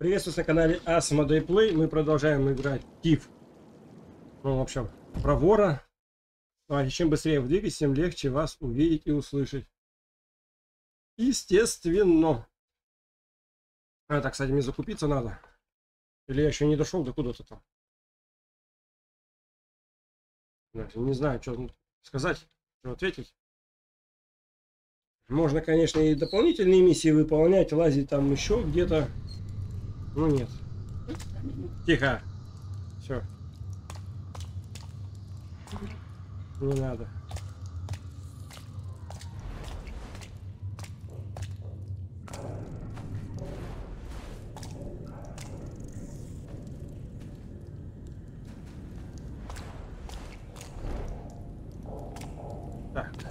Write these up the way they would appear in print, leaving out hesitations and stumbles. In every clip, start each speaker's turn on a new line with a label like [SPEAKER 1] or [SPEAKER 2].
[SPEAKER 1] Приветствую на канале Asmodee Play. Мы продолжаем играть Thief. Ну, в общем, про вора. А чем быстрее вы двигаетесь, тем легче вас увидеть и услышать. Естественно. Так, кстати, мне закупиться надо. Или я еще не дошел до куда-то там. Не знаю, что сказать, что ответить. Можно, конечно, и дополнительные миссии выполнять, лазить там еще где-то. Ну нет. Тихо. Все. Не надо. Так.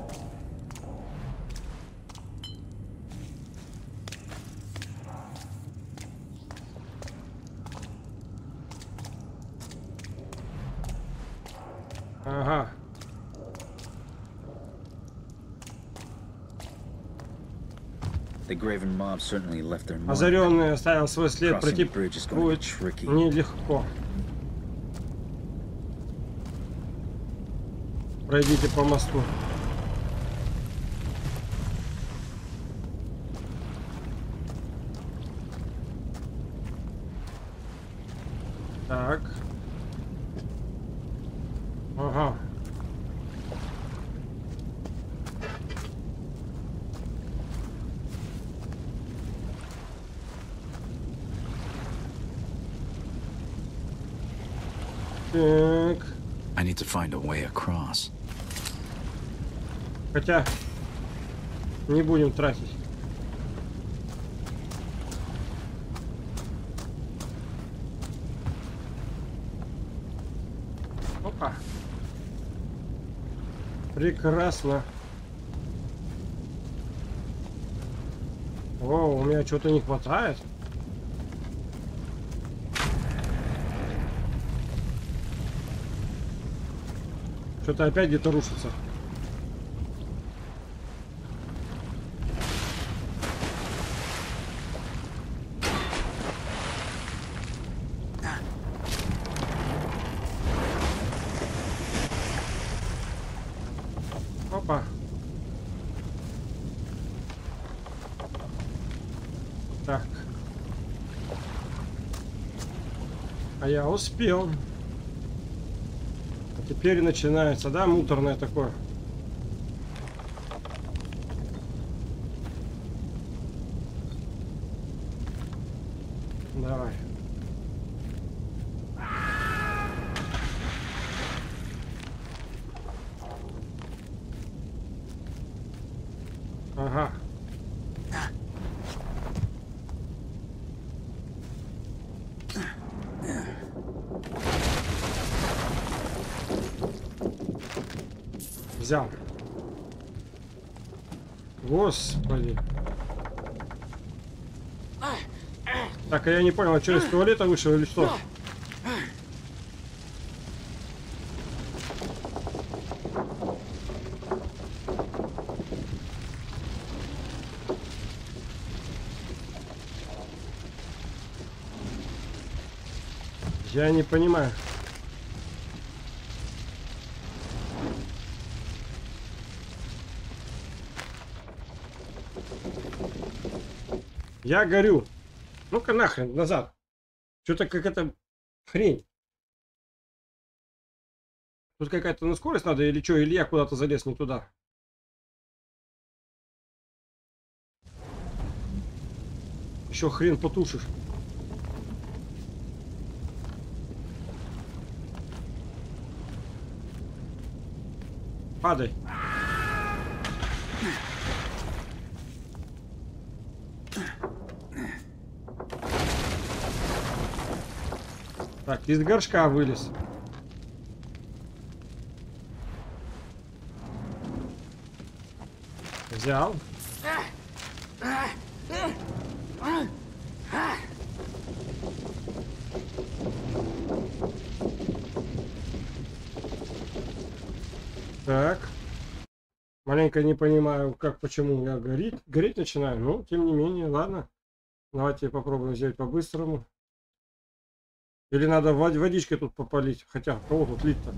[SPEAKER 1] Ага. Озаренный оставил свой след, пройти будет нелегко. Пройдите по мосту. Так. Ага. Так.
[SPEAKER 2] I need to find a way across.
[SPEAKER 1] Хотя не будем тратить. Опа. Прекрасно. О, у меня что-то не хватает. Что-то опять где-то рушится. Опа. Так. А я успел. А теперь начинается, да, муторное такое. Давай. Ага. Взял. Господи. Так, а я не понял, а что, из туалета вышел или что? Я не понимаю. Я горю. Ну-ка нахрен, назад. Что-то какая-то хрень. Тут какая-то на скорость надо или что? Или я куда-то залез не туда? Еще хрен потушишь. Падай. Так, из горшка вылез. Взял. Так. Маленько не понимаю, как, почему я гореть начинаю. Но, тем не менее, ладно. Давайте попробуем сделать по-быстрому. Или надо водичкой тут попалить. Хотя, кого тут лить-то?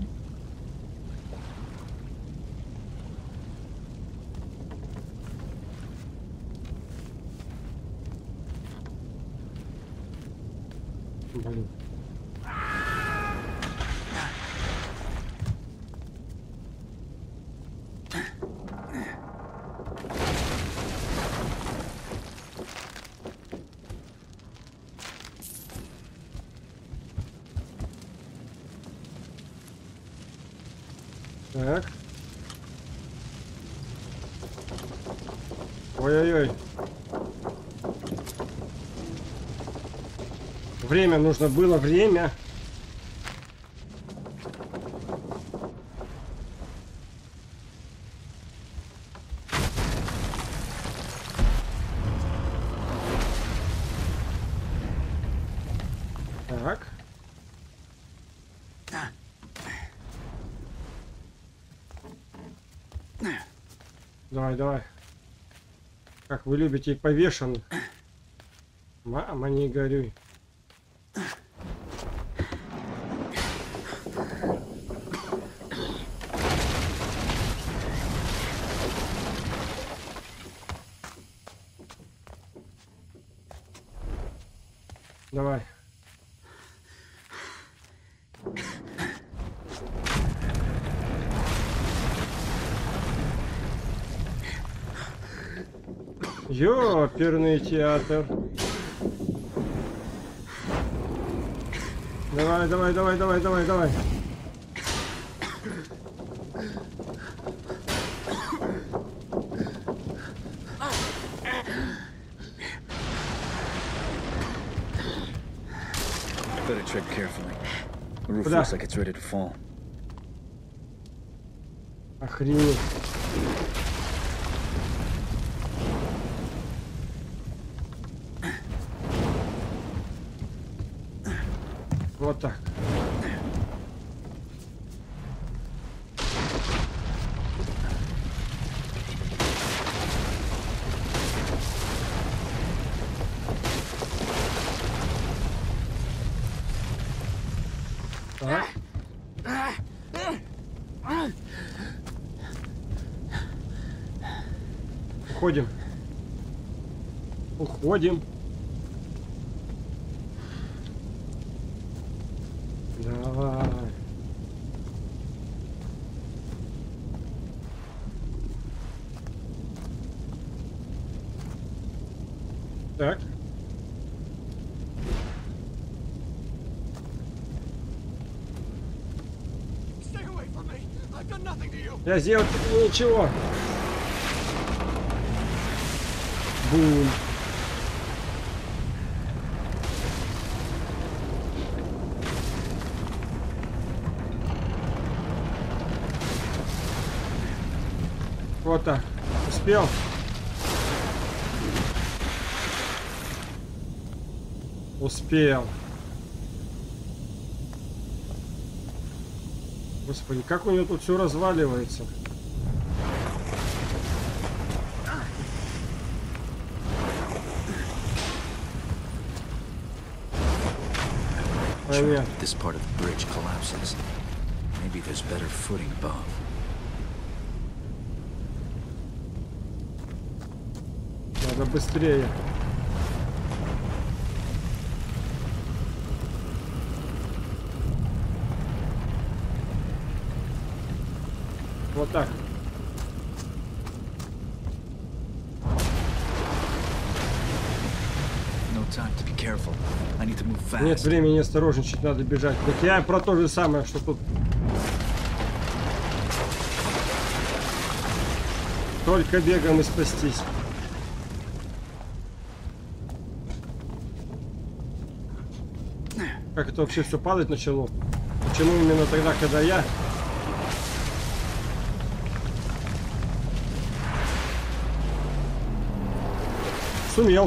[SPEAKER 1] Блин. Так. Ой-ой-ой. Время нужно было, время. Так. Давай, давай. Как вы любите повешенных. Мама, не горюй. Давай. Ёперный театр. Давай, давай, давай, давай, давай, давай.
[SPEAKER 2] Better tread carefully. The roof
[SPEAKER 1] Куда?
[SPEAKER 2] looks like it's ready to fall.
[SPEAKER 1] Охренеть. Вот так. Так. Уходим. Уходим. Давай. Так. Я сделал ничего. Бум. Вот так. Успел. Успел. Господи, как у него тут все разваливается. Понятно.
[SPEAKER 2] This part of the bridge collapses. Maybe there's better footing above.
[SPEAKER 1] Надо быстрее. Вот так.
[SPEAKER 2] No time to be careful. I need to move fast.
[SPEAKER 1] Нет времени осторожничать, надо бежать. Так я про то же самое, что тут. Только бегом и спастись. Как это вообще все падать начало? Почему именно тогда, когда я... Сумел.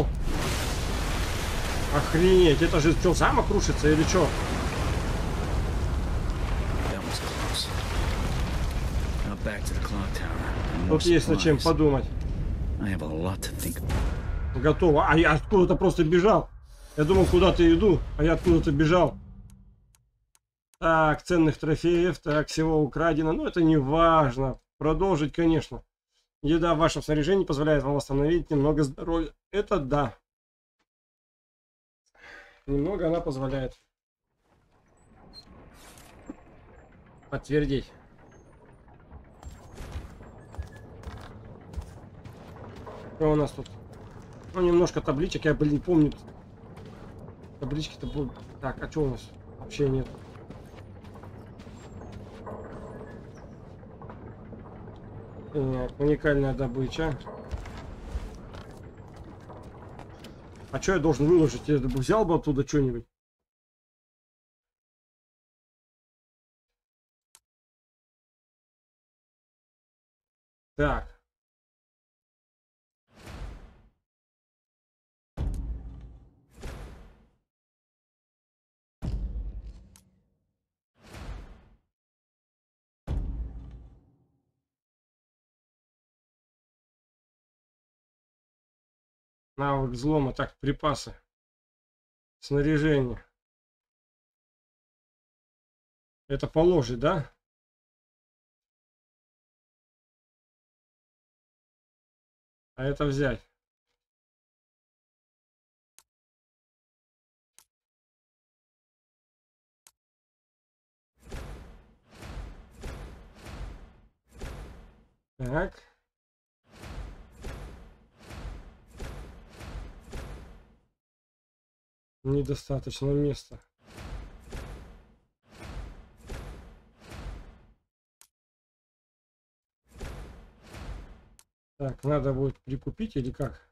[SPEAKER 1] Охренеть, это же что, замок рушится или что?
[SPEAKER 2] That was close. Now back to the clock tower. And more
[SPEAKER 1] Тут есть над чем
[SPEAKER 2] supplies.
[SPEAKER 1] подумать.
[SPEAKER 2] I have a lot to think about.
[SPEAKER 1] Готово. А я откуда-то просто бежал. Я думал, куда-то иду, а я откуда-то бежал. Так, ценных трофеев, так, всего украдено. Но это не важно. Продолжить, конечно. Еда в вашем снаряжении позволяет вам восстановить немного здоровья. Это да. Немного она позволяет. Подтвердить. Что у нас тут? Ну, немножко табличек, я, блин, не помню. Таблички-то будут... Так, а что у нас? Вообще нет. Так, уникальная добыча. А что я должен выложить? Я бы взял бы оттуда что-нибудь. Так. Навык взлома. Так, припасы. Снаряжение. Это положить, да? А это взять. Так. Недостаточно места. Так, надо будет прикупить или как?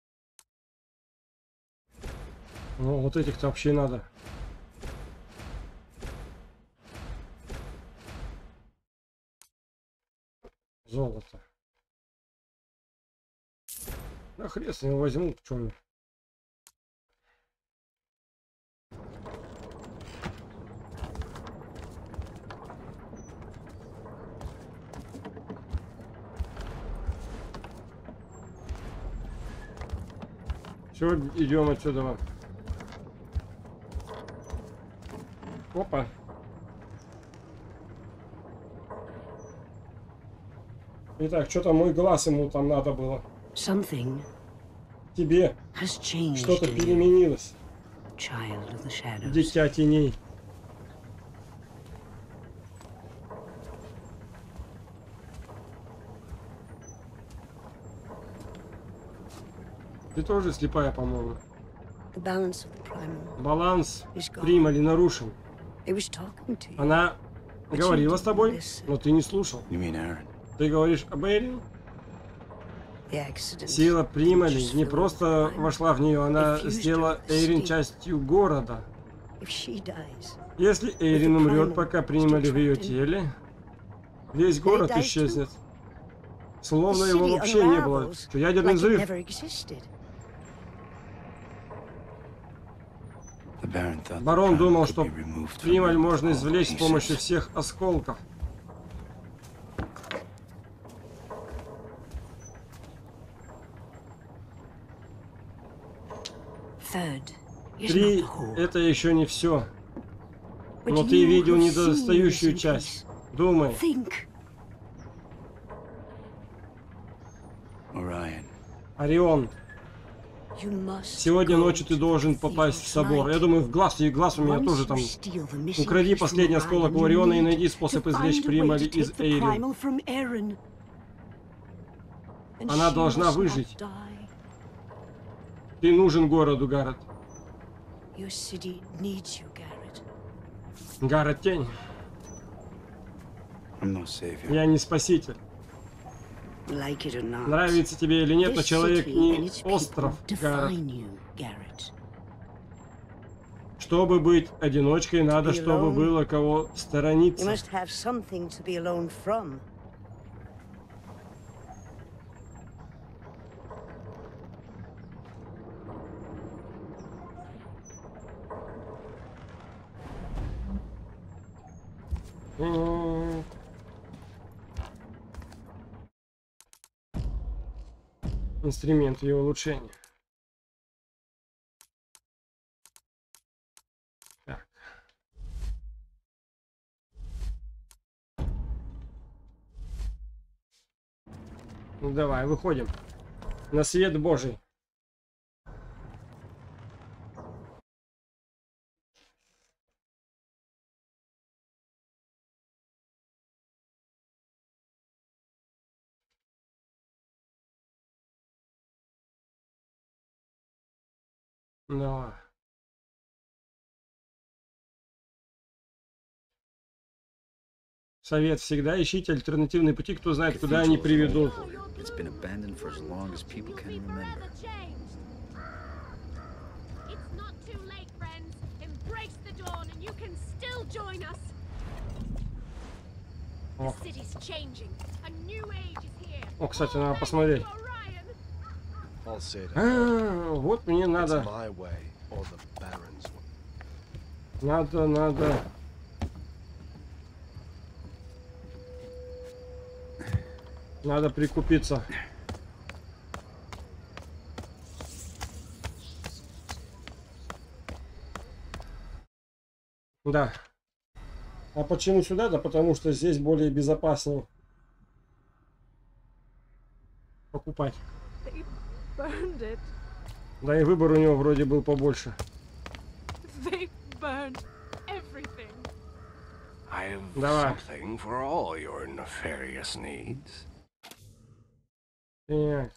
[SPEAKER 1] Ну, вот этих-то вообще надо. Золото. Да хрен с ним возьму, в чем. Все, идем отсюда. Опа. Итак, что-то мой глаз ему там надо было. Тебе что-то переменилось. Дитя теней. Ты тоже слепая, по-моему. Баланс Примали нарушен. Она говорила с тобой, но ты не слушал. Ты говоришь об Эйрин? Сила Примали не просто вошла в нее, она сделала Эйрин частью города. Если Эйрин умрет, пока Примали в ее теле, весь город исчезнет. Словно его вообще не было. Что ядерный взрыв. Барон думал, что Прималь можно извлечь с помощью всех осколков. Три — это еще не все. Но ты видел недостающую часть. Думай. Орион. Сегодня ночью ты должен попасть в собор. Я думаю, в глаз, и глаз у меня тоже там. Укради последний осколок у Ориона и найди способ извлечь Примали из Эйрин. Она должна выжить. Ты нужен городу, Гаррет. Гаррет Тень. Я не спаситель. Нравится тебе или нет, но человек не остров, Гаррет. Чтобы быть одиночкой, надо, чтобы было кого сторониться. Инструмент ее улучшения. Ну, давай, выходим. На свет Божий. Давай. Совет: всегда ищите альтернативные пути, кто знает, куда они приведут.
[SPEAKER 2] It's been abandoned for as long as people can remember.
[SPEAKER 3] It's not too late, friends. Embrace the dawn and you can still join us.
[SPEAKER 1] О,
[SPEAKER 3] The city's changing. A new age is here.
[SPEAKER 1] О, кстати, надо посмотреть.
[SPEAKER 3] Orion.
[SPEAKER 4] I'll say it.
[SPEAKER 1] А, вот мне
[SPEAKER 4] It's
[SPEAKER 1] надо.
[SPEAKER 4] my way or the Baron's way.
[SPEAKER 1] Надо. Надо прикупиться. Да. А почему сюда? Да потому что здесь более безопаснее покупать.
[SPEAKER 3] They burned it.
[SPEAKER 1] Да и выбор у него вроде был побольше.
[SPEAKER 3] They burned everything.
[SPEAKER 5] I have
[SPEAKER 1] Давай.
[SPEAKER 5] something for all your nefarious needs.
[SPEAKER 1] Так.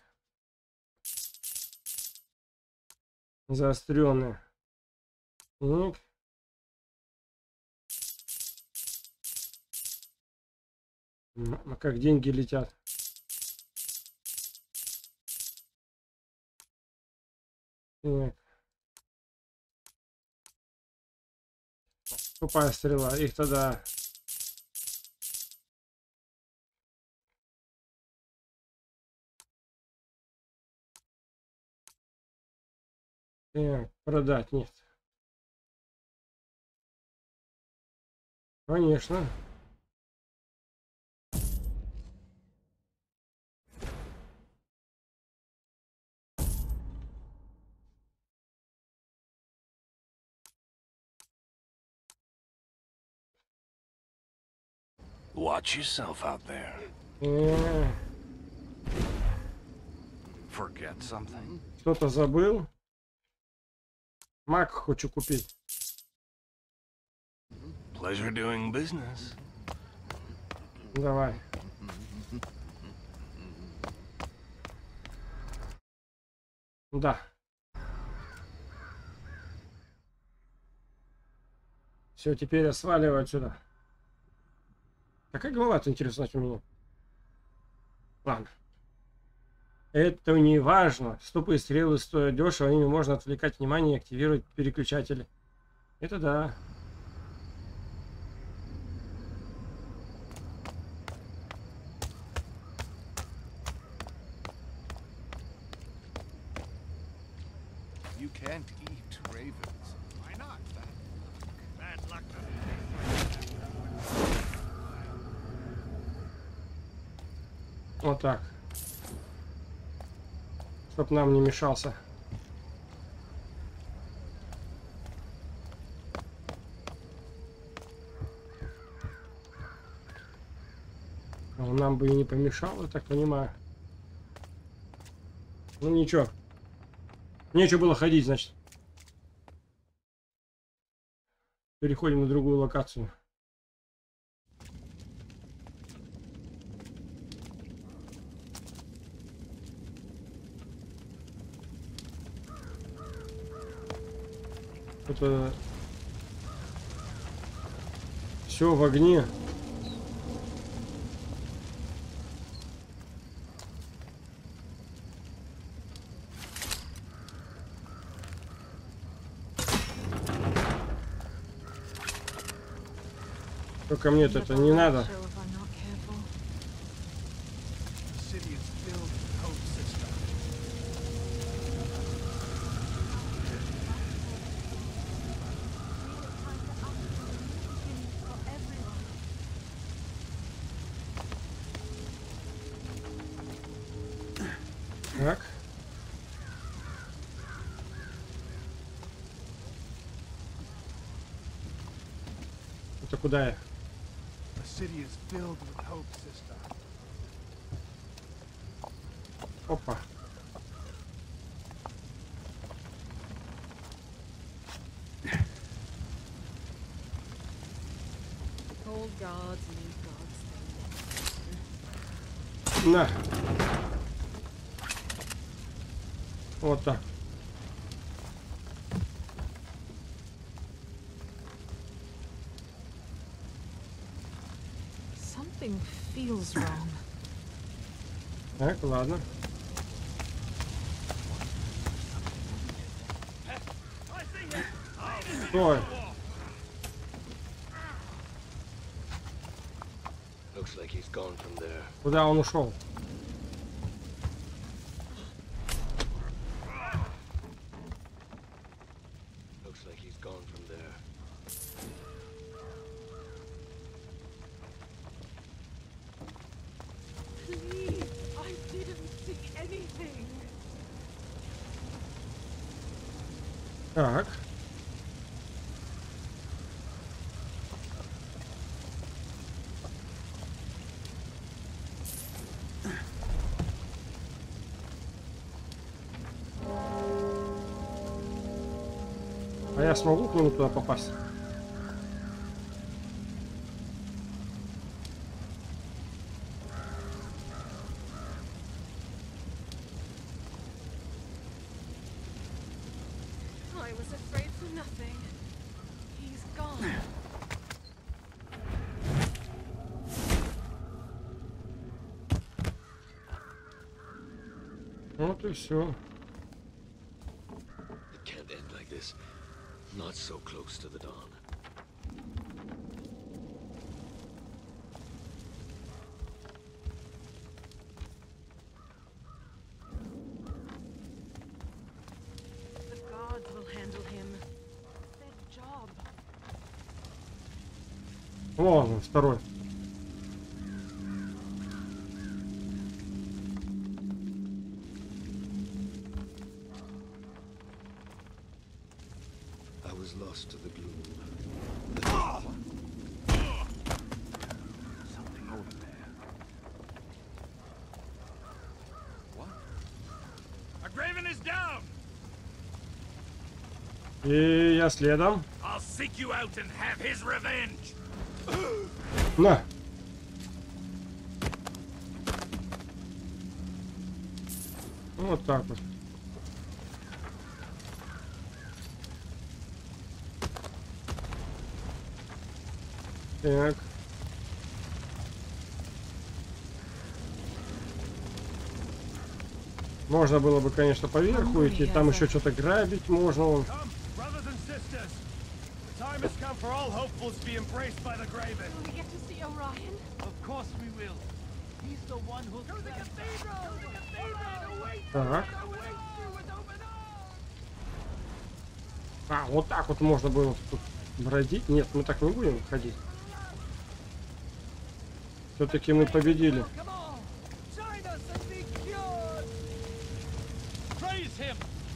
[SPEAKER 1] Заостренные. Так. А как деньги летят? Так. Тупая стрела. Их тогда... Так, продать нет. Конечно.
[SPEAKER 5] Watch yourself out there. Forget something?
[SPEAKER 1] Что-то забыл. Мак хочу купить.
[SPEAKER 5] Pleasure doing business.
[SPEAKER 1] Давай. Да. Все, теперь я сваливаю отсюда. Какая голова-то, интересно, у меня? Ладно. Это не важно. Ступы и стрелы стоят дешево, ими можно отвлекать внимание и активировать переключатели. Это да.
[SPEAKER 4] You can't eat ravens. Why not? Bad luck.
[SPEAKER 1] Вот так. Чтоб нам не мешался. А он нам бы и не помешал, я так понимаю. Ну ничего. Нечего было ходить, значит. Переходим на другую локацию. Это все в огне. Только мне-то это не надо.
[SPEAKER 4] The city is filled with hope, sister.
[SPEAKER 1] Так. Это куда я?
[SPEAKER 4] The city is filled with hope, sister.
[SPEAKER 1] Опа.
[SPEAKER 3] Old gods, new gods.
[SPEAKER 1] На. Вот так.
[SPEAKER 6] Something feels wrong.
[SPEAKER 1] Так, ладно. Стой.
[SPEAKER 5] Looks like he's gone from there.
[SPEAKER 1] Куда он ушел?
[SPEAKER 5] Looks like he's gone from there.
[SPEAKER 3] Please, I didn't see anything.
[SPEAKER 1] Так. А я смогу к нему туда попасть?
[SPEAKER 3] I was afraid for nothing. He's gone.
[SPEAKER 1] Вот и все.
[SPEAKER 5] It can't end like this. Not so close to the dawn.
[SPEAKER 3] The gods will handle him. Their job.
[SPEAKER 1] Вон он, второй.
[SPEAKER 5] I was lost to the gloom.
[SPEAKER 4] Something over there. What? A Graven is down!
[SPEAKER 1] И я следом.
[SPEAKER 4] I'll seek you out and have his revenge!
[SPEAKER 1] На. Вот так вот. Так. Можно было бы, конечно, поверху идти, там еще что-то грабить можно. Вон.
[SPEAKER 4] Come, brothers and sisters! The time has come for all hopefuls to be embraced by the Graven.
[SPEAKER 3] Will we get to see Orion?
[SPEAKER 4] Of course we will. He's the one who'll... To the cathedral! The cathedral! Await!
[SPEAKER 1] Так.
[SPEAKER 4] Await you with open arms!
[SPEAKER 1] А, вот так вот можно было тут бродить. Нет, мы так не будем ходить. Все-таки мы победили.
[SPEAKER 4] Come on! Join us and be cured! Praise him!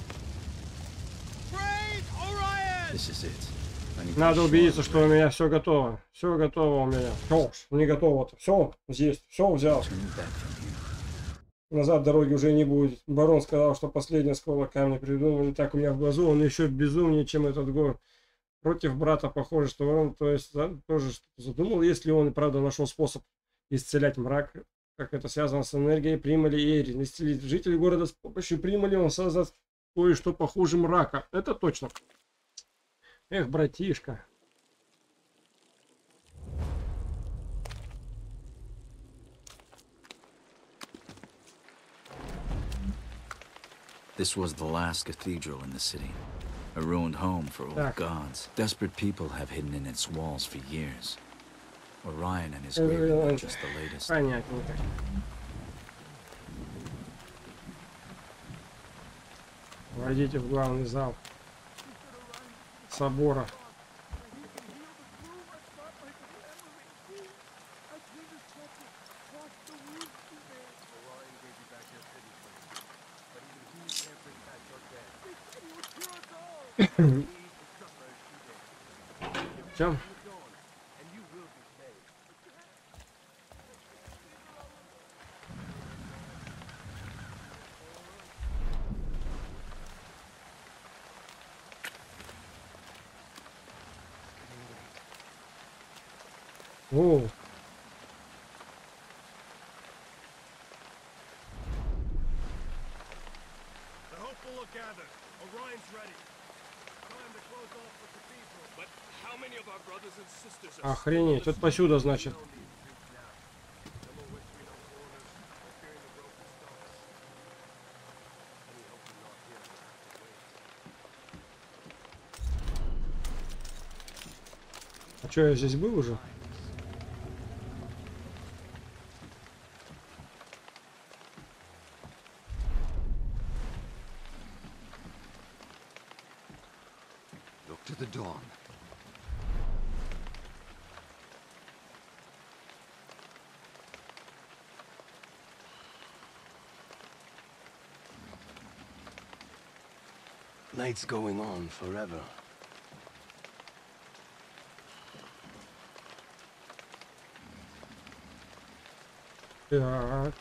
[SPEAKER 4] Praise Orion!
[SPEAKER 2] This is it. I need to
[SPEAKER 1] Надо
[SPEAKER 2] be sure
[SPEAKER 1] убедиться,
[SPEAKER 2] of the
[SPEAKER 1] что у меня все готово. Все готово у меня. Все, не готово-то. Все здесь. Все взял.
[SPEAKER 2] turning back from here.
[SPEAKER 1] Назад дороги уже не будет. Барон сказал, что последний осколок камня придумали. Так у меня в глазу. Он еще безумнее, чем этот город. Против брата похоже, что он, то есть, да, тоже что-то задумал. Если он и правда нашел способ исцелять мрак, как это связано с энергией Примали и Эри. Исцелить жителей города с помощью Примали, он создаст кое-что похуже мрака. Это точно. Эх, братишка.
[SPEAKER 2] This was the last cathedral in the city. A ruined home for old
[SPEAKER 1] Так.
[SPEAKER 2] gods. Desperate people have hidden in its walls for years. Orion and his
[SPEAKER 1] Э,
[SPEAKER 2] Graven
[SPEAKER 1] э,
[SPEAKER 2] are just the latest.
[SPEAKER 1] Понятненько. Войдите в главный зал собора. Чем? О,
[SPEAKER 7] The hopeful are gathered. Orion's ready. Time to close off the cathedral.
[SPEAKER 5] But how many of our brothers and sisters are
[SPEAKER 1] охренеть. Вот посюда, значит.
[SPEAKER 7] Some are whispering on corners, or fearing the broken stalks. Any hope we're not here will have to wait.
[SPEAKER 1] А что, я здесь был уже?
[SPEAKER 2] Look to the dawn.
[SPEAKER 7] Night's going on forever.
[SPEAKER 1] Так.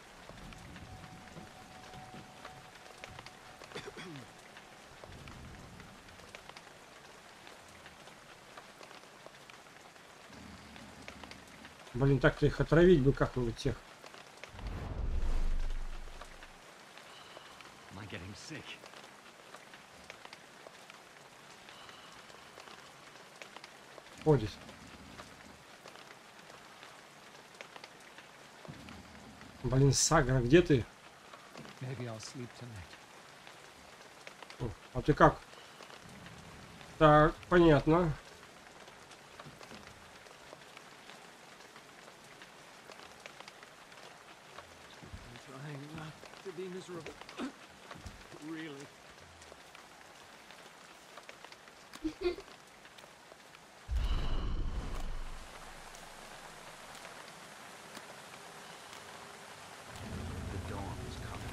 [SPEAKER 1] Блин, так-то их отравить бы как-нибудь всех.
[SPEAKER 2] Am I getting sick?
[SPEAKER 1] Ходит. Блин, Сагра, где ты?
[SPEAKER 4] Maybe I'll sleep tonight.
[SPEAKER 1] О, а ты как? Так, понятно.
[SPEAKER 4] I'm trying not to be miserable. Really.
[SPEAKER 2] The dawn is coming.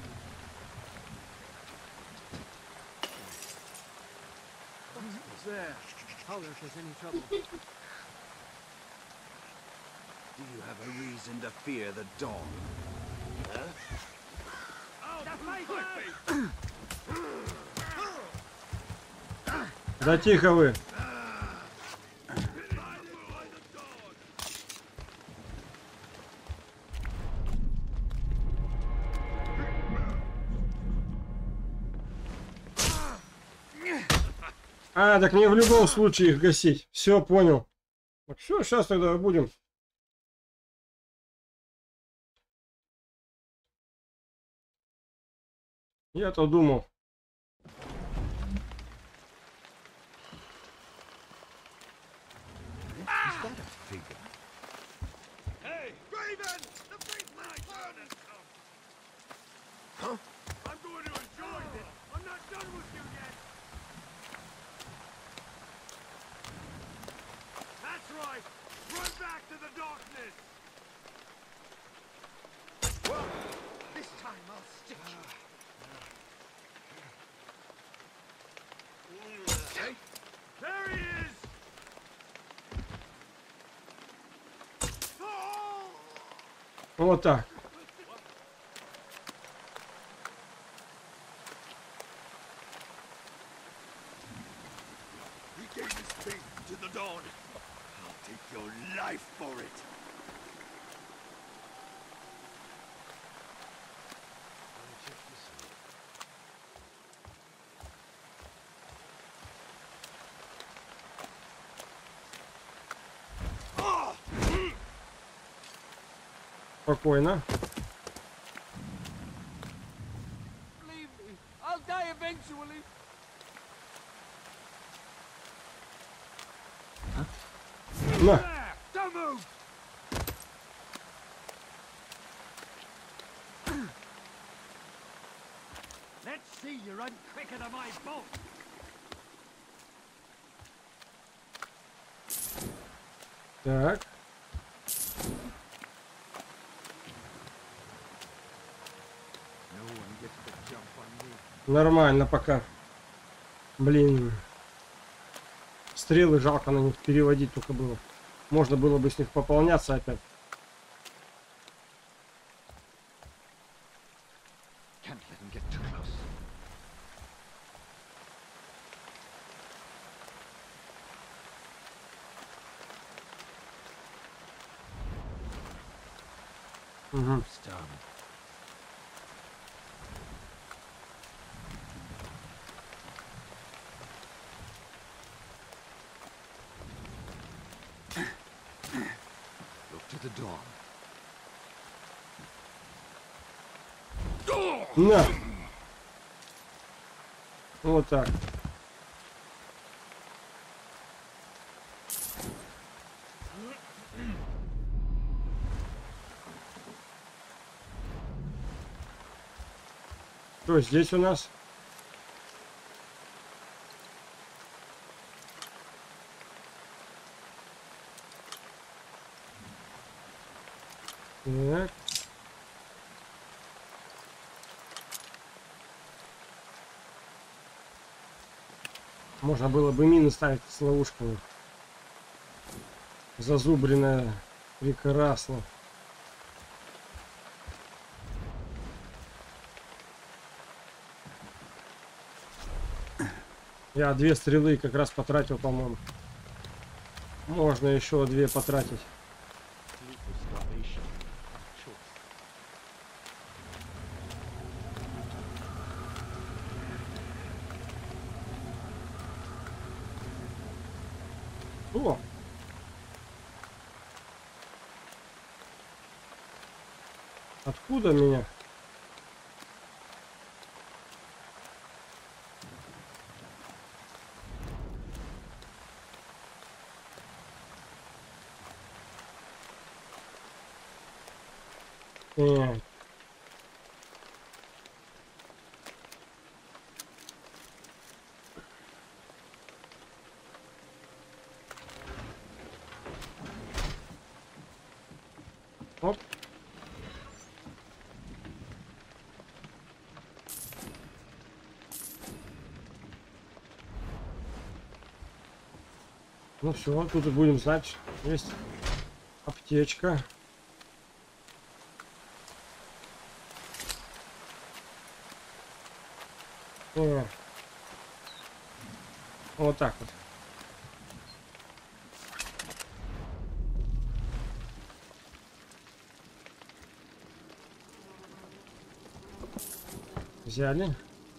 [SPEAKER 4] Who's there? Holler if there's any trouble.
[SPEAKER 2] Do you have a reason to fear the dawn?
[SPEAKER 1] Да тихо вы. А, так не в любом случае их гасить. Все, понял. Так все, сейчас тогда будем. Я-то думал.
[SPEAKER 2] Is that a figure?
[SPEAKER 7] Hey, Raven! The big man has come! Huh? I'm going to enjoy this! I'm not done with you yet! That's right! Run back to the darkness! Well, this time I'll stick you. Hey, there he is! Oh!
[SPEAKER 1] Вот так.
[SPEAKER 7] He gave his faith to the dawn. I'll take your life for it.
[SPEAKER 1] Спокойно.
[SPEAKER 4] Leave me. I'll die eventually.
[SPEAKER 1] На.
[SPEAKER 7] There! Don't move! Let's see you run quicker than my bolt!
[SPEAKER 1] Так.
[SPEAKER 2] No one gets the jump on me.
[SPEAKER 1] Нормально пока. Блин. Стрелы жалко на них переводить только было. Можно было бы с них пополняться опять.
[SPEAKER 2] Can't let him get too close.
[SPEAKER 1] Угу.
[SPEAKER 2] Starving.
[SPEAKER 5] Look to the dawn.
[SPEAKER 1] На! Вот так. Что здесь у нас? Так. Можно было бы мины ставить с ловушками. Зазубренная. Прекрасно. Я 2 стрелы как раз потратил, по-моему. Можно еще 2 потратить. О! Откуда меня? Оп. Ну все, тут и будем знать. Есть аптечка. Вот так вот. Взяли.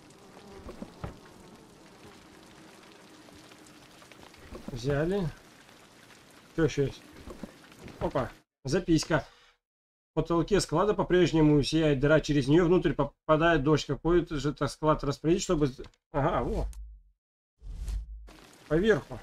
[SPEAKER 1] Взяли. Что еще есть? Опа. Записка. В потолке склада по-прежнему сияет дыра. Через нее внутрь попадает дождь. Какой же это склад распределить, чтобы... Ага, вот. Поверху.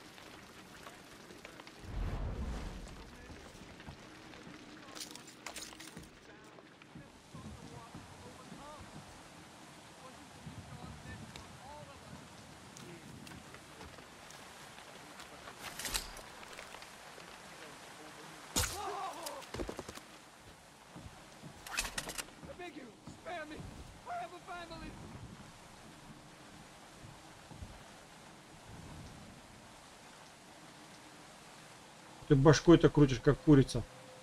[SPEAKER 1] Ты башкой-то крутишь, как курица.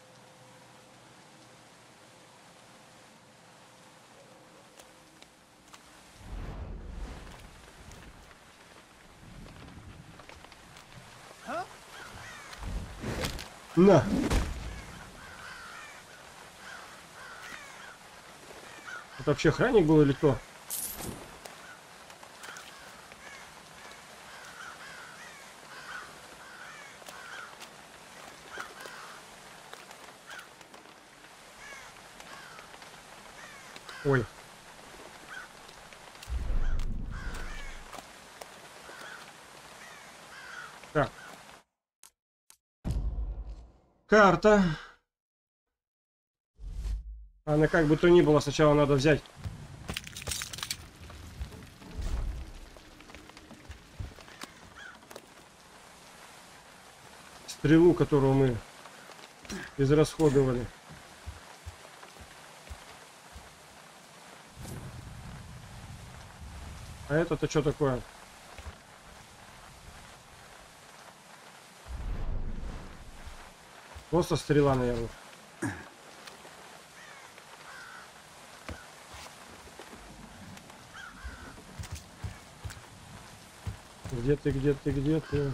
[SPEAKER 1] На! Это вообще охранник был или кто? Ой. Так. Карта. Она как бы то ни было, сначала надо взять. Стрелу, которую мы израсходовали. А это-то что такое? Просто стрела, наверное. Где ты, где ты, где ты?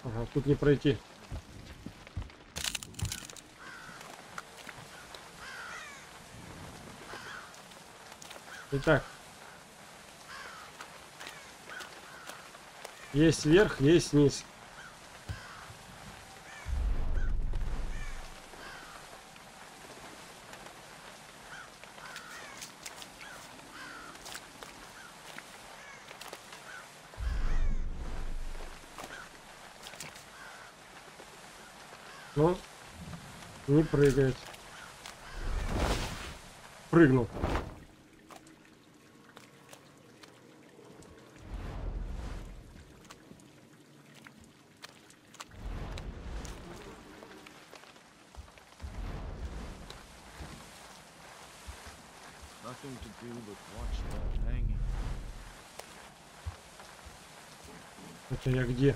[SPEAKER 1] Ага, тут не пройти. Итак. Есть вверх, есть низ. Ну, не прыгает. Прыгнул.
[SPEAKER 4] Nothing to do but watch that hanging.
[SPEAKER 1] Это я где?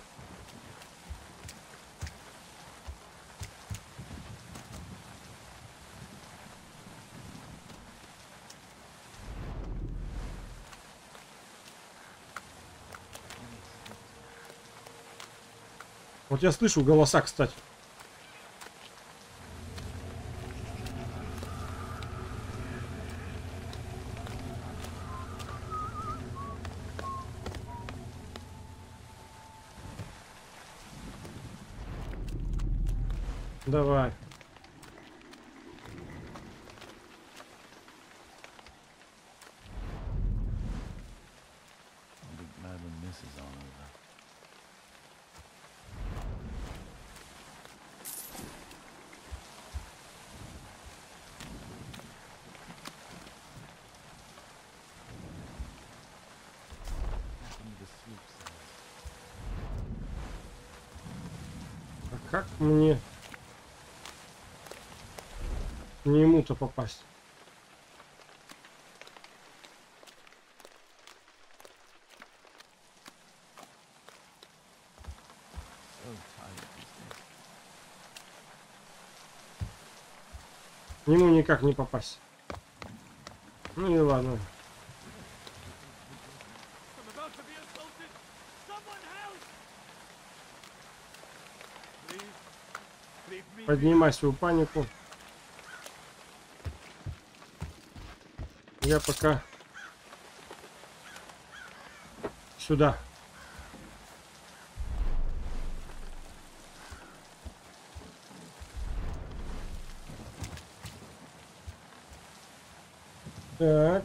[SPEAKER 1] Вот я слышу голоса, кстати. Давай.
[SPEAKER 4] I'll be glad when this is all over. Happened to the swoop cells.
[SPEAKER 1] А как мне к нему-то попасть?
[SPEAKER 4] So tired these days.
[SPEAKER 1] К нему никак не попасть. Ну и ладно.
[SPEAKER 7] I'm about to be assaulted. Someone help! Please, leave me.
[SPEAKER 1] Поднимай свою панику. Я пока сюда. Так.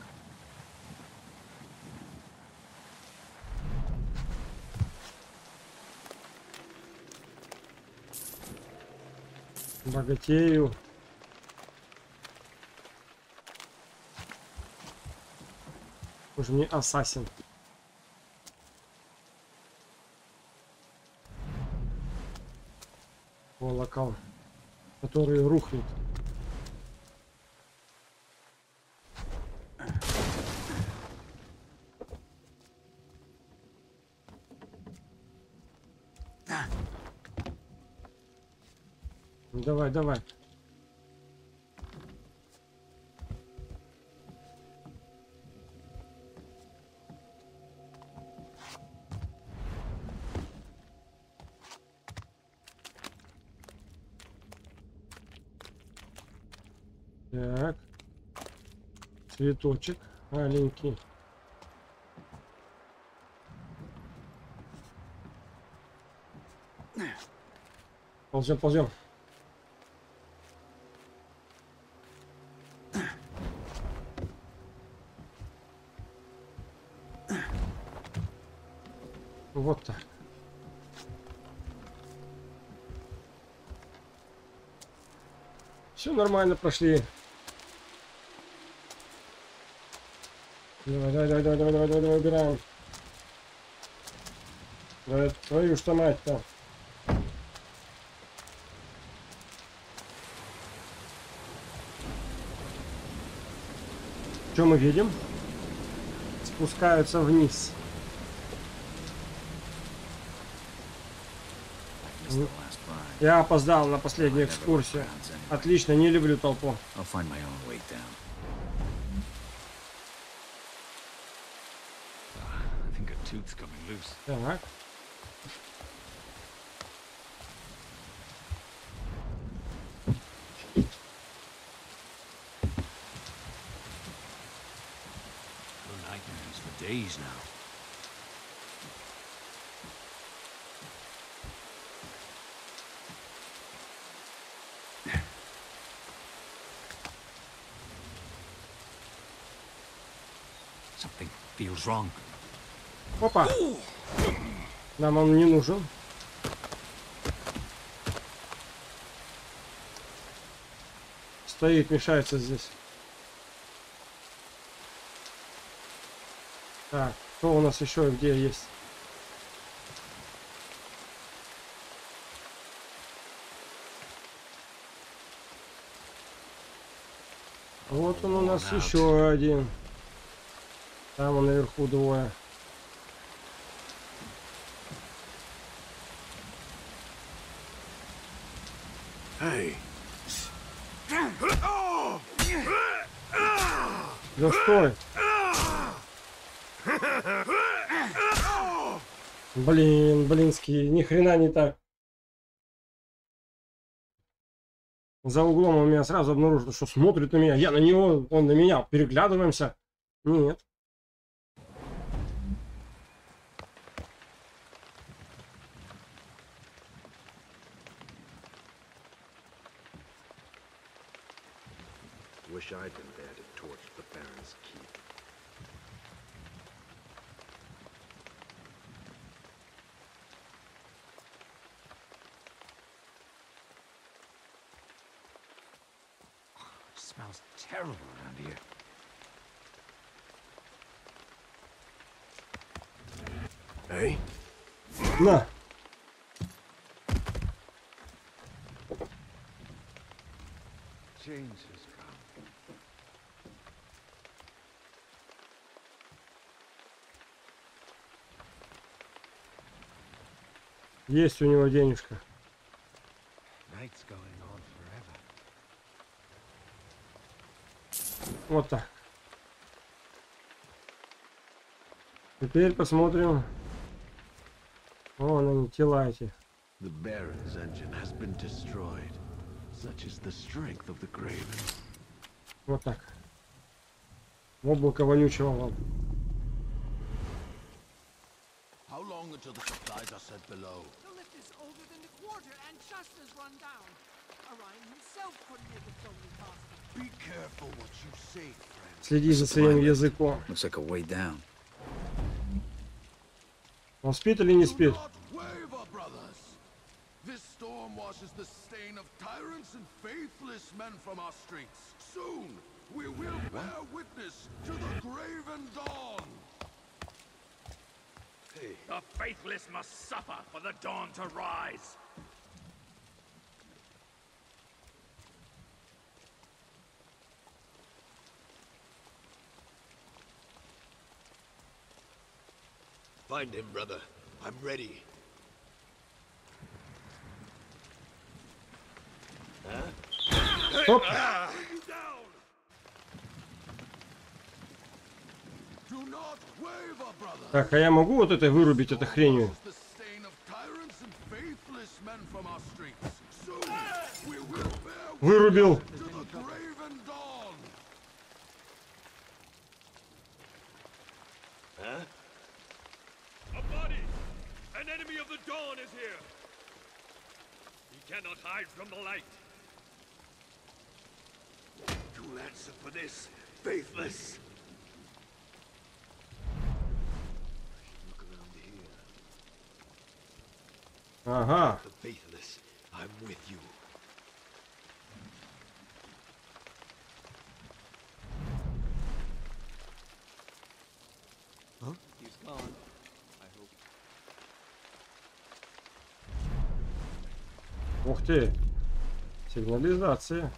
[SPEAKER 1] Богатею. Уже не ассасин. Колокол, который рухнет. Давай, давай. Так. Цветочек маленький. Ползем, ползем. Вот так. Все нормально, прошли. Давай, давай, давай, давай, давай, давай, давай, убираем. Да твою что мать-то. Что мы видим? Спускаются вниз.
[SPEAKER 2] Missed the last ride.
[SPEAKER 1] Я опоздал на последнюю экскурсию. Отлично, не люблю толпу.
[SPEAKER 2] I'll find my own way down.
[SPEAKER 5] I think a tooth's coming loose.
[SPEAKER 1] Так.
[SPEAKER 2] ease now. Something feels wrong.
[SPEAKER 1] Опа! Нам он не нужен. Стоит, мешается здесь. Так, кто у нас еще где есть? Вот он у нас еще один. Там он наверху двое.
[SPEAKER 7] Hey.
[SPEAKER 1] Да стой! Блинский, ни хрена не так. За углом он меня сразу обнаружил, что смотрит на меня. Я на него, он на меня. Переглядываемся. Нет.
[SPEAKER 7] Wish I'd been there to torch the Baron's keep.
[SPEAKER 2] It smells terrible around here.
[SPEAKER 7] Hey?
[SPEAKER 1] На.
[SPEAKER 7] Change has come.
[SPEAKER 1] Есть у него денежка.
[SPEAKER 7] Night's going on forever.
[SPEAKER 1] Вот так. Теперь посмотрим. Вон они, тела эти.
[SPEAKER 7] The Baron's engine has been destroyed. Such is the strength of the Graven.
[SPEAKER 1] Вот так. Облако вонючего вам.
[SPEAKER 7] How long until the supplies are sent below?
[SPEAKER 4] The lift is older than the quarter, and Shasta's run down. Orion himself couldn't make it so many faster.
[SPEAKER 7] Be careful what you say, friend.
[SPEAKER 1] Следи за своим языком.
[SPEAKER 2] Looks like a way down.
[SPEAKER 1] Он спит или не спит?
[SPEAKER 7] Do not waver, brothers. This storm washes the stain of tyrants and faithless men from our streets. Soon, we will bear witness to the Graven Dawn.
[SPEAKER 8] The faithless must suffer for the dawn to rise.
[SPEAKER 5] Find him, brother. I'm ready.
[SPEAKER 1] Оп.
[SPEAKER 7] Do not waver, brothers.
[SPEAKER 1] Так, а я могу вот это вырубить, этой хренью?
[SPEAKER 7] The stain of tyrants and faithless men from our streets. Soon, we will bear
[SPEAKER 1] Вырубил.
[SPEAKER 7] to the Graven Dawn.
[SPEAKER 8] A body! An enemy of the dawn is here! He cannot hide from the light.
[SPEAKER 5] You'll answer for this, faithless. Look around here.
[SPEAKER 1] Ага.
[SPEAKER 5] The faithless, I'm with you. Huh? He's gone. I hope.
[SPEAKER 1] Ух ты. Сигнализация.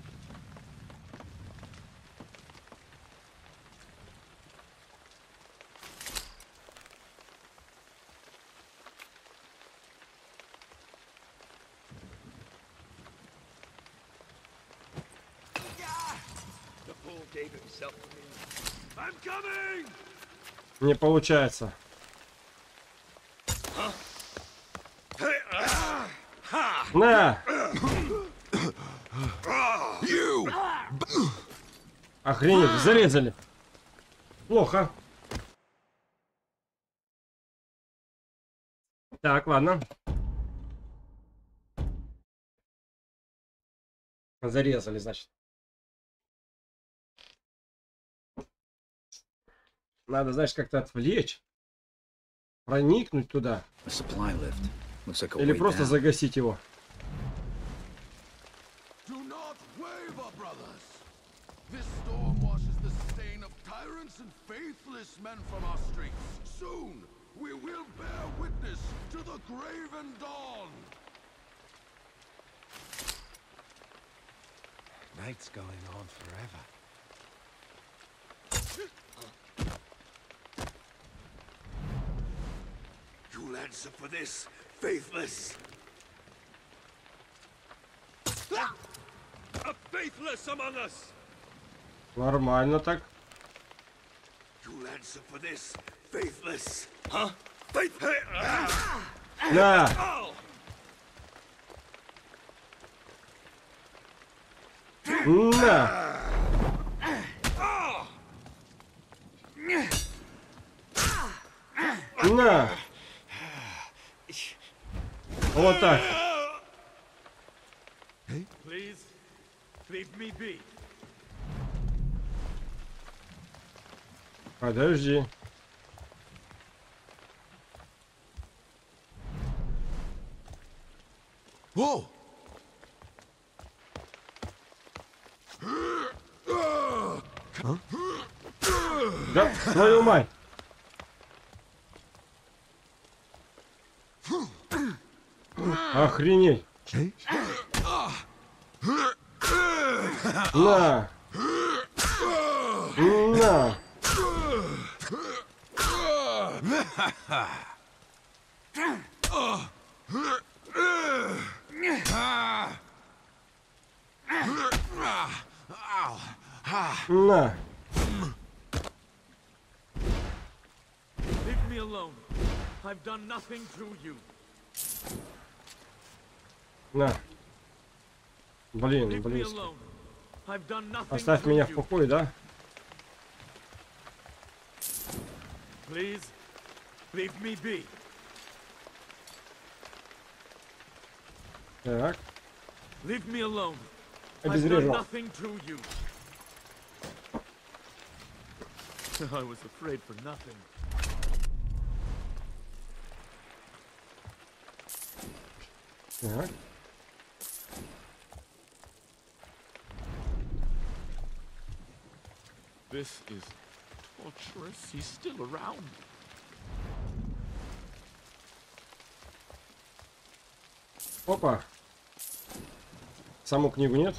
[SPEAKER 5] The fool gave himself to me. I'm coming!
[SPEAKER 1] Не получается. На! Охренеть, зарезали. Плохо. Так, ладно. Зарезали, значит. Надо, знаешь, как-то отвлечь. Проникнуть туда.
[SPEAKER 2] A supply lift. Looks like a
[SPEAKER 1] Или
[SPEAKER 2] way
[SPEAKER 1] просто
[SPEAKER 2] down.
[SPEAKER 1] загасить его.
[SPEAKER 7] Do not waver, brothers. This storm washes the stain of tyrants and faithless men from our streets. Soon, we will bear witness to the graven dawn.
[SPEAKER 5] Night's going on forever. You'll answer for this, faithless.
[SPEAKER 8] A faithless among us!
[SPEAKER 1] Нормально так.
[SPEAKER 5] You'll answer for this, faithless. Huh? Faithless!
[SPEAKER 1] На!
[SPEAKER 8] Oh!
[SPEAKER 1] На! На! Вот так.
[SPEAKER 8] Please, leave me be.
[SPEAKER 1] Подожди.
[SPEAKER 7] Whoa!
[SPEAKER 1] Да, твою мать. Охренеть. На. На. На.
[SPEAKER 8] Leave me alone. I've done nothing to you.
[SPEAKER 1] На. Блин,
[SPEAKER 8] Leave me
[SPEAKER 1] блин.
[SPEAKER 8] alone. I've done nothing
[SPEAKER 1] Оставь
[SPEAKER 8] to
[SPEAKER 1] меня в
[SPEAKER 8] you.
[SPEAKER 1] покое, да?
[SPEAKER 8] Please, leave me be.
[SPEAKER 1] Так.
[SPEAKER 8] Leave me alone. I've done
[SPEAKER 1] Обезврежу.
[SPEAKER 8] nothing to you. I was afraid for nothing.
[SPEAKER 1] Так.
[SPEAKER 8] This is torturous. He's still around.
[SPEAKER 1] Опа. Саму книгу нет?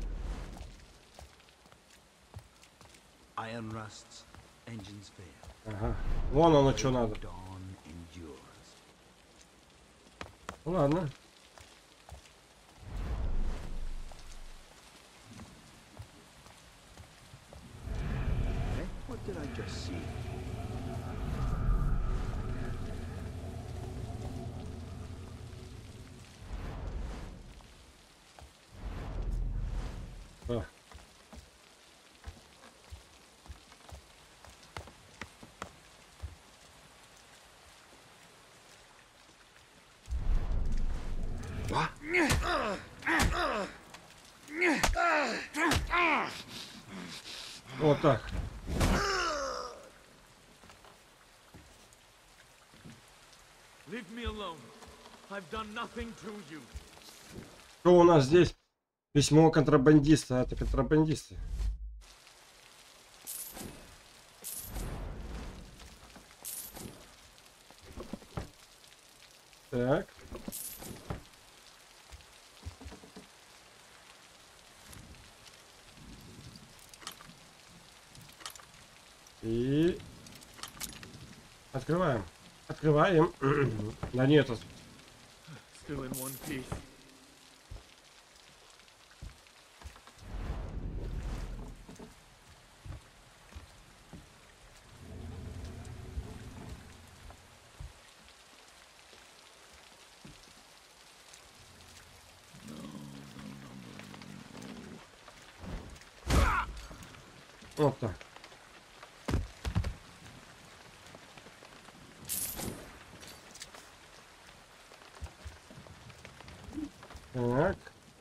[SPEAKER 2] Iron rusts, engines fail.
[SPEAKER 1] Ага. Вон оно что надо.
[SPEAKER 2] Dawn endures.
[SPEAKER 1] Ладно.
[SPEAKER 2] Hey, what did I just see?
[SPEAKER 1] Да. Вот так.
[SPEAKER 8] Leave me alone. I've done nothing to you.
[SPEAKER 1] Что у нас здесь? Письмо контрабандиста. Это контрабандисты. Так. И открываем. Открываем. Да нет.
[SPEAKER 8] Still in one piece.
[SPEAKER 1] Вот так. Так.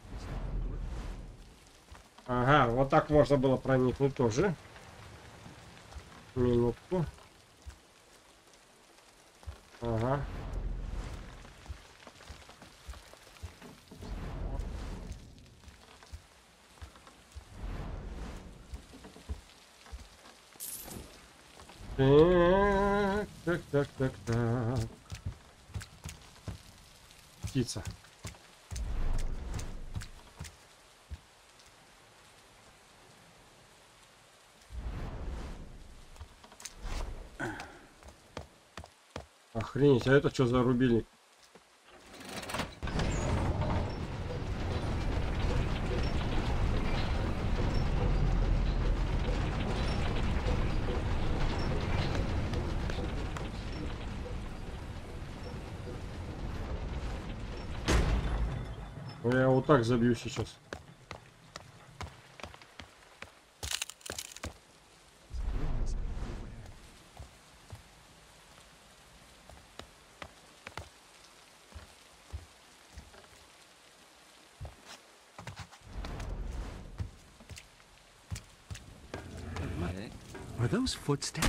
[SPEAKER 1] Ага, вот так можно было проникнуть тоже. Минутку. Ага. Так. Птица. Охренеть, а это что за рубильник? Я вот так забью сейчас.
[SPEAKER 2] Are those footsteps?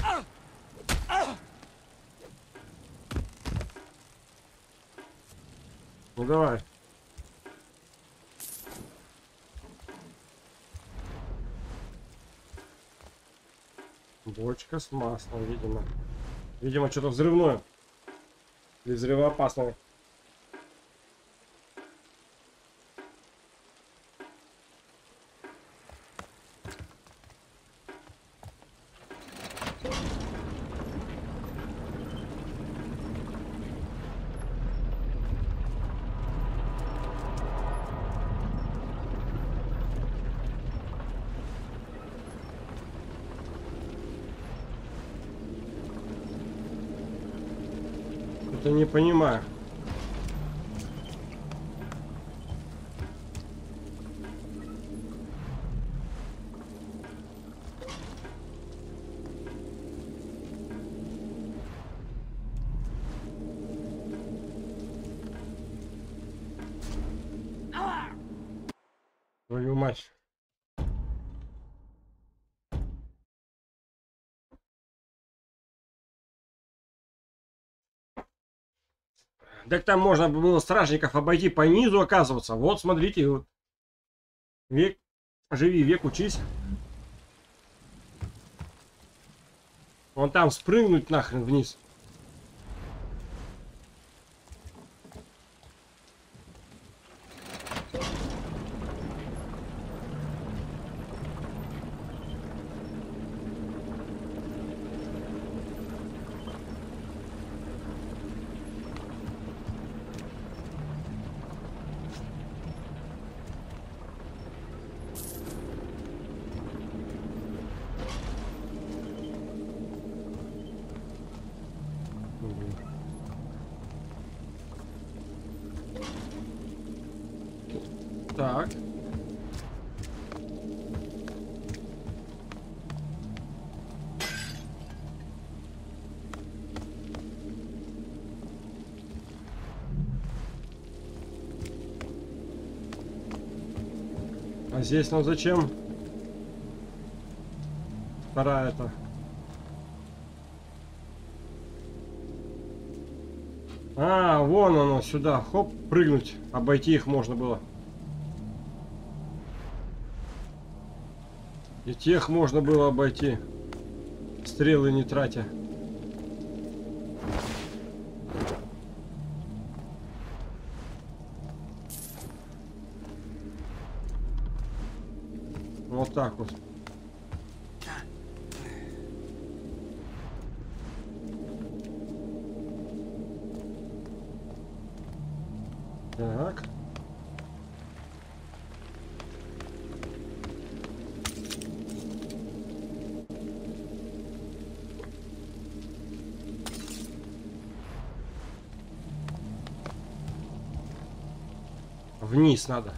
[SPEAKER 1] Ну давай. Бочка с маслом, видимо. Видимо, что-то взрывное. Или взрывоопасное. Это не понимаю. Твою мать. Так там можно было стражников обойти по низу, оказывается. Вот, смотрите, вот. Век, живи, век учись. Вон там спрыгнуть нахрен вниз. Так. А здесь нам зачем? Вторая-то. А, вон оно, сюда. Хоп, прыгнуть. Обойти их можно было. И тех можно было обойти. Стрелы не тратя. Вот так вот. Так. Вниз надо.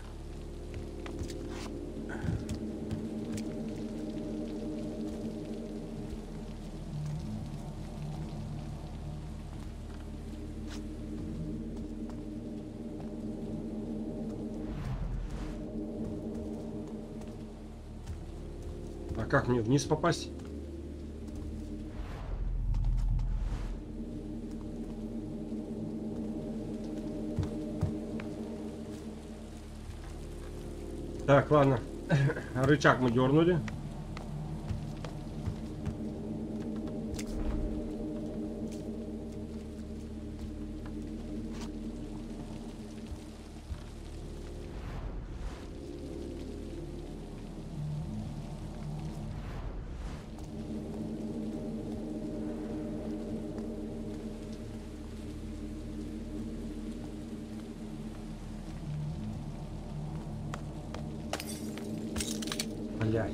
[SPEAKER 1] А как мне вниз попасть? Так, ладно. Рычаг мы дернули. Блядь.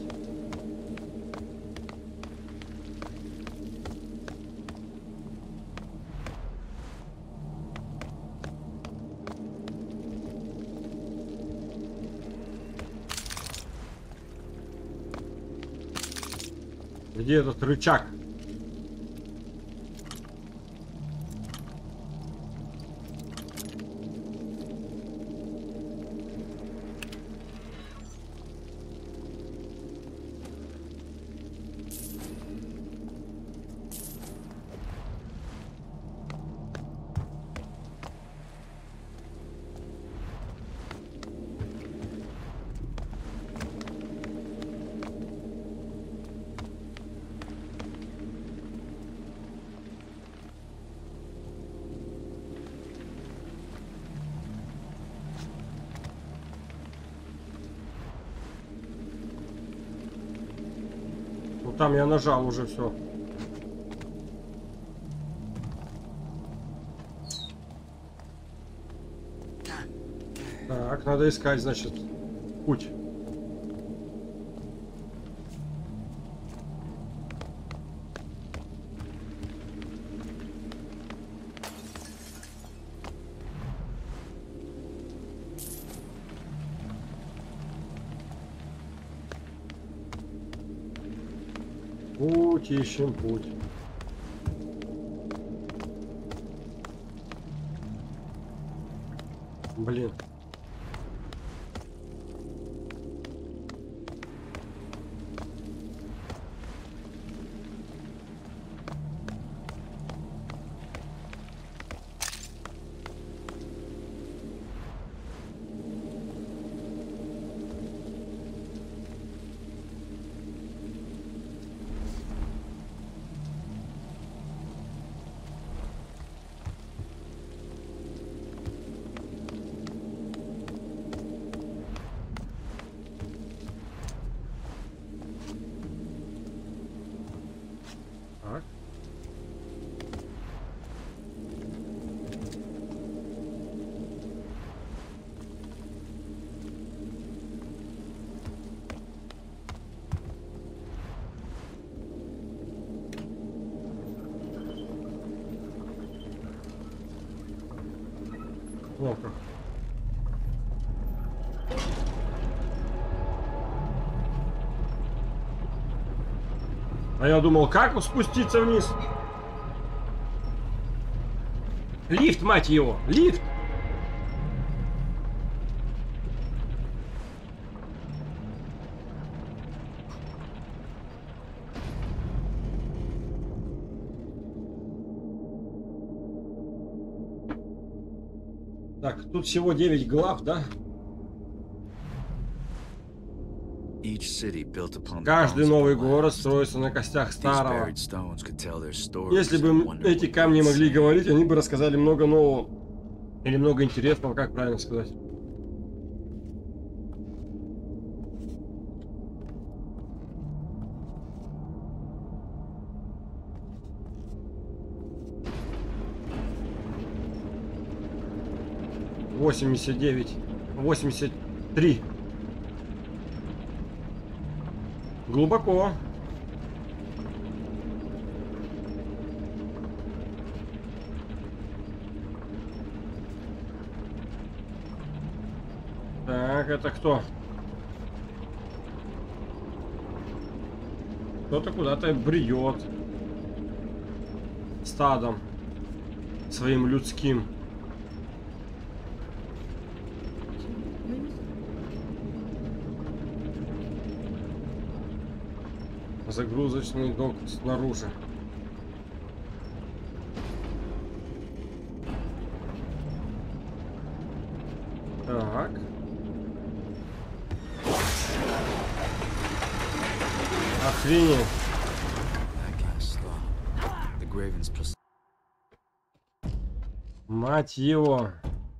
[SPEAKER 1] Где этот рычаг? Ну там я нажал уже все. Так, надо искать, значит, путь. Путь, ищем путь. Блин. Так. О, как. А я думал, как спуститься вниз? Лифт, мать его! Лифт! Так, тут всего 9 глав, да?
[SPEAKER 2] Each city built upon the
[SPEAKER 1] Каждый
[SPEAKER 2] bones of
[SPEAKER 1] новый
[SPEAKER 2] the
[SPEAKER 1] город
[SPEAKER 2] last.
[SPEAKER 1] строится на костях
[SPEAKER 2] These
[SPEAKER 1] старого.
[SPEAKER 2] buried stones could tell their stories
[SPEAKER 1] Если бы
[SPEAKER 2] and wonder
[SPEAKER 1] эти
[SPEAKER 2] what
[SPEAKER 1] камни
[SPEAKER 2] they
[SPEAKER 1] могли
[SPEAKER 2] say.
[SPEAKER 1] говорить, они бы рассказали много нового. Или много интересного, как правильно сказать. $89, 83. Глубоко. Так, это кто? Кто-то куда-то бредет. Стадом. Своим людским. Загрузочный док снаружи. Так. Охренеть.
[SPEAKER 2] I can't stop. The Graven's plus.
[SPEAKER 1] Мать его.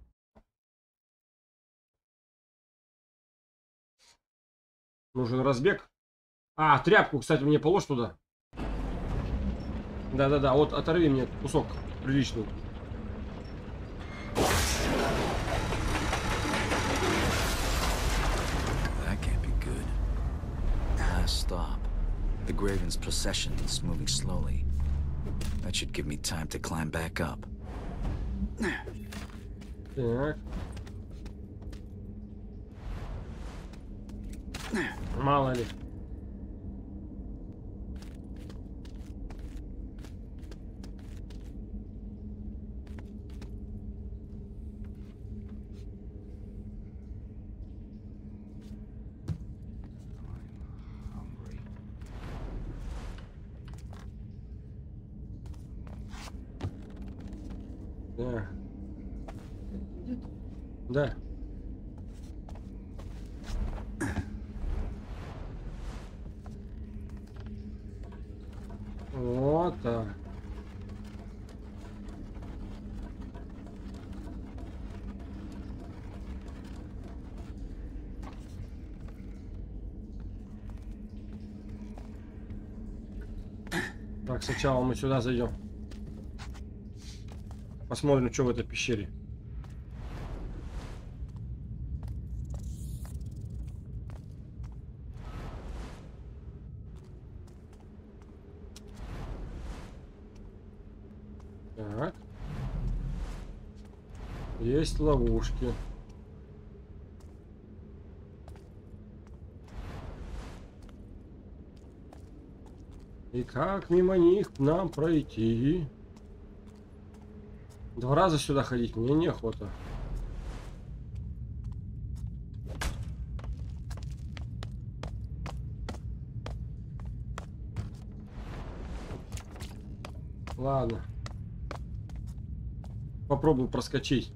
[SPEAKER 1] Нужен разбег. А, тряпку, кстати, мне положь туда. Да-да-да, вот оторви мне кусок приличный.
[SPEAKER 2] That can't be good. Last stop. The Graven's procession is moving slowly. That should give me time to climb back up.
[SPEAKER 1] Так. Мало ли. Да. Да. Вот так. Так, сначала мы сюда зайдем. Посмотрим, что в этой пещере. Так. Есть ловушки. И как мимо них нам пройти? 2 раза сюда ходить мне неохота. Ладно. Попробую проскочить.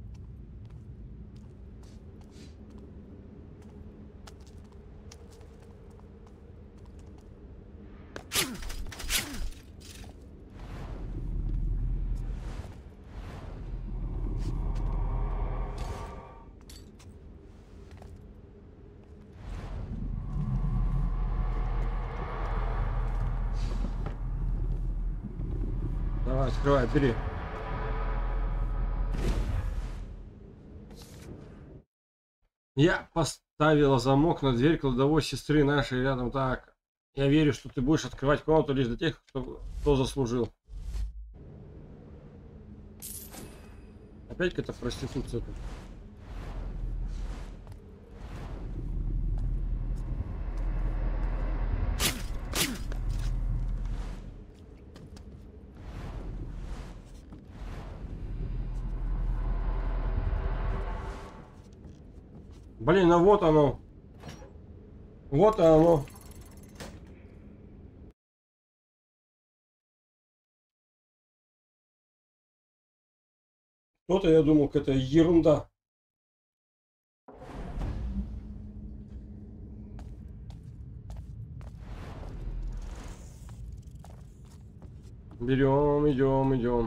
[SPEAKER 1] Давай, открывай, бери. Я поставила замок на дверь кладовой сестры нашей рядом. Так, я верю, что ты будешь открывать комнату лишь для тех, кто заслужил. Опять какая-то проституция тут. Блин, а вот оно. Вот оно. То-то я думал, какая-то ерунда. Берем, идем, идем.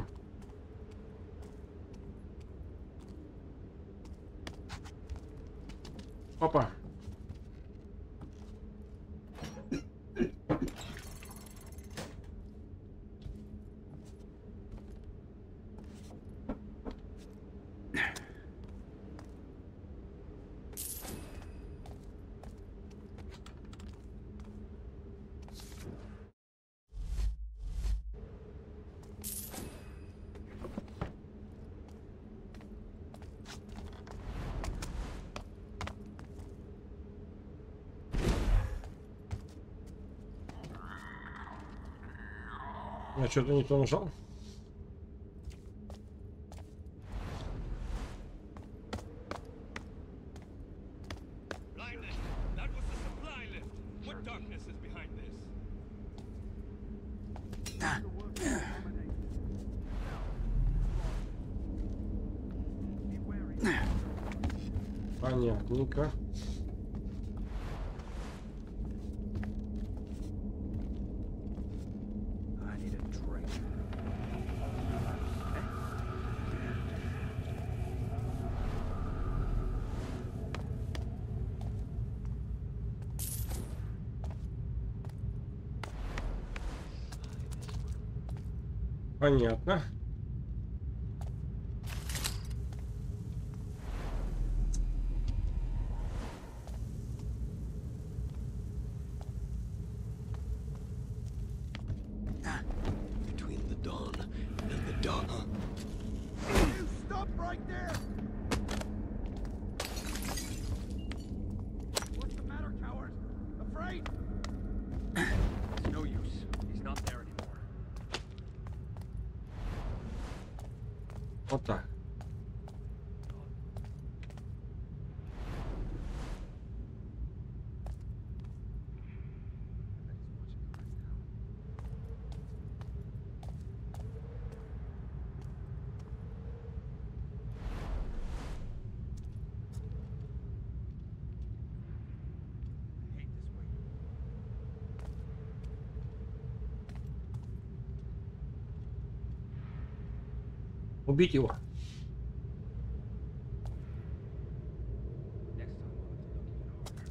[SPEAKER 1] Опа. Я что-то не то нажал.
[SPEAKER 8] Blind lift. That was the supply lift. What darkness is behind this?
[SPEAKER 1] Понятненько.
[SPEAKER 5] I need a drink.
[SPEAKER 1] Понятно.
[SPEAKER 5] Between the dawn and the dawn.
[SPEAKER 7] You stop right there! What's the matter, coward? Afraid?
[SPEAKER 5] It's no use. He's not there anymore.
[SPEAKER 1] Вот так.
[SPEAKER 5] I hate this way.
[SPEAKER 1] Убить его.
[SPEAKER 5] Next time I'll have to look even harder.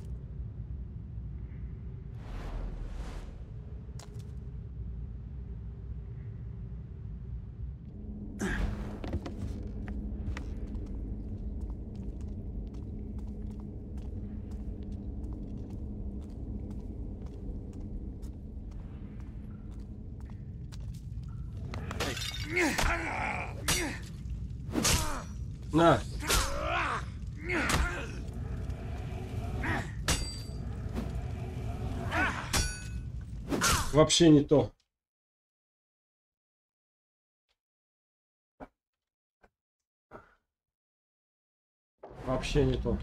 [SPEAKER 1] На. Вообще не то. Вообще не то.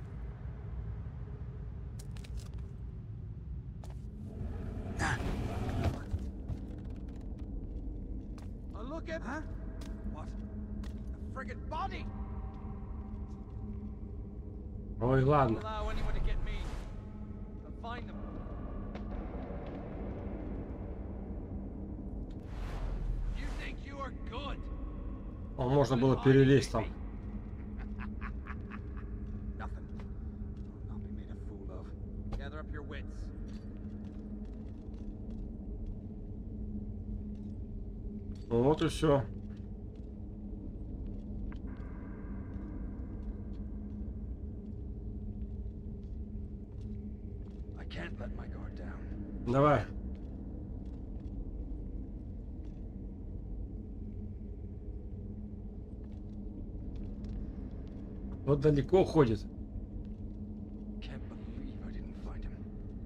[SPEAKER 7] A look at... Huh? What? A friggin' body!
[SPEAKER 1] Ой, ладно.
[SPEAKER 4] Allow anyone to get me. I'll find them. You think you are good?
[SPEAKER 1] О, можно было перелезть там.
[SPEAKER 4] Nothing. I'll not be made a fool of. Gather up your wits.
[SPEAKER 1] Вот и все.
[SPEAKER 5] I can't let my guard down.
[SPEAKER 1] Давай. Вот далеко ходит.
[SPEAKER 5] Can't believe I didn't find him.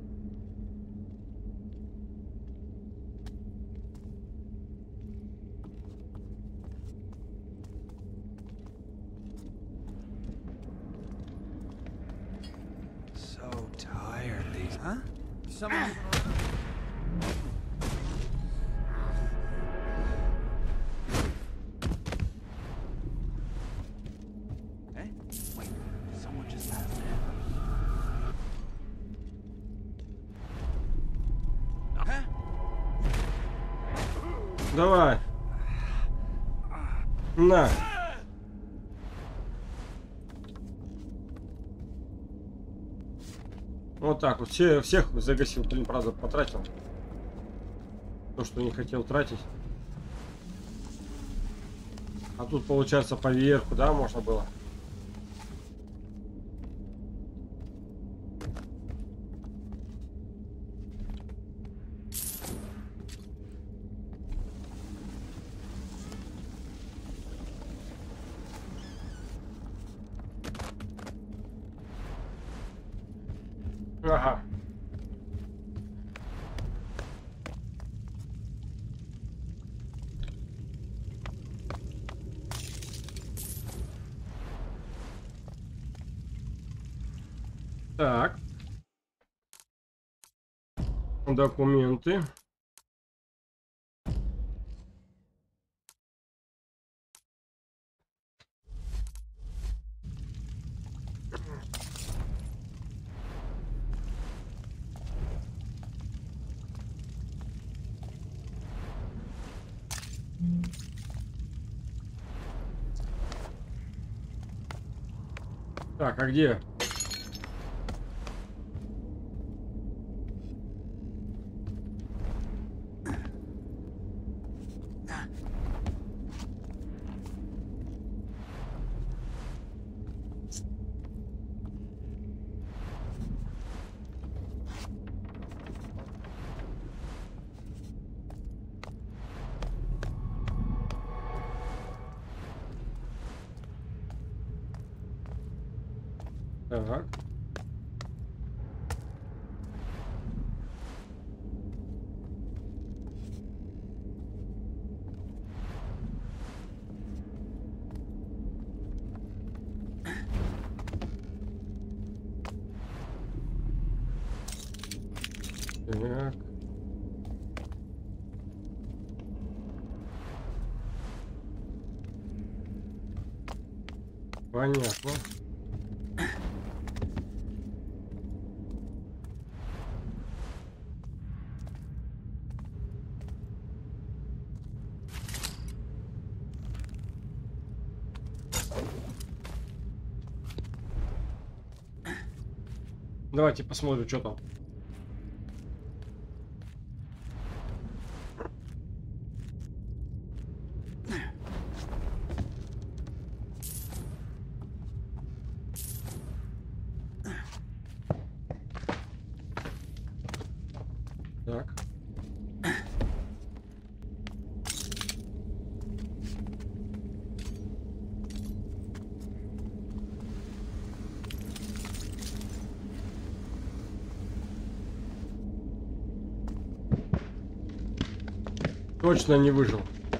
[SPEAKER 5] So tired these. Huh?
[SPEAKER 4] Someone moving around?
[SPEAKER 5] Eh? Wait, someone just passed. Huh?
[SPEAKER 1] Давай. На. Вот так вот. Всех загасил. Блин, правда, потратил. То, что не хотел тратить. А тут, получается, поверху, да, можно было? Ага. Так. Документы. Так, а где? Так. Так. Понятно. Давайте посмотрим, что там. Так. Точно не выжил.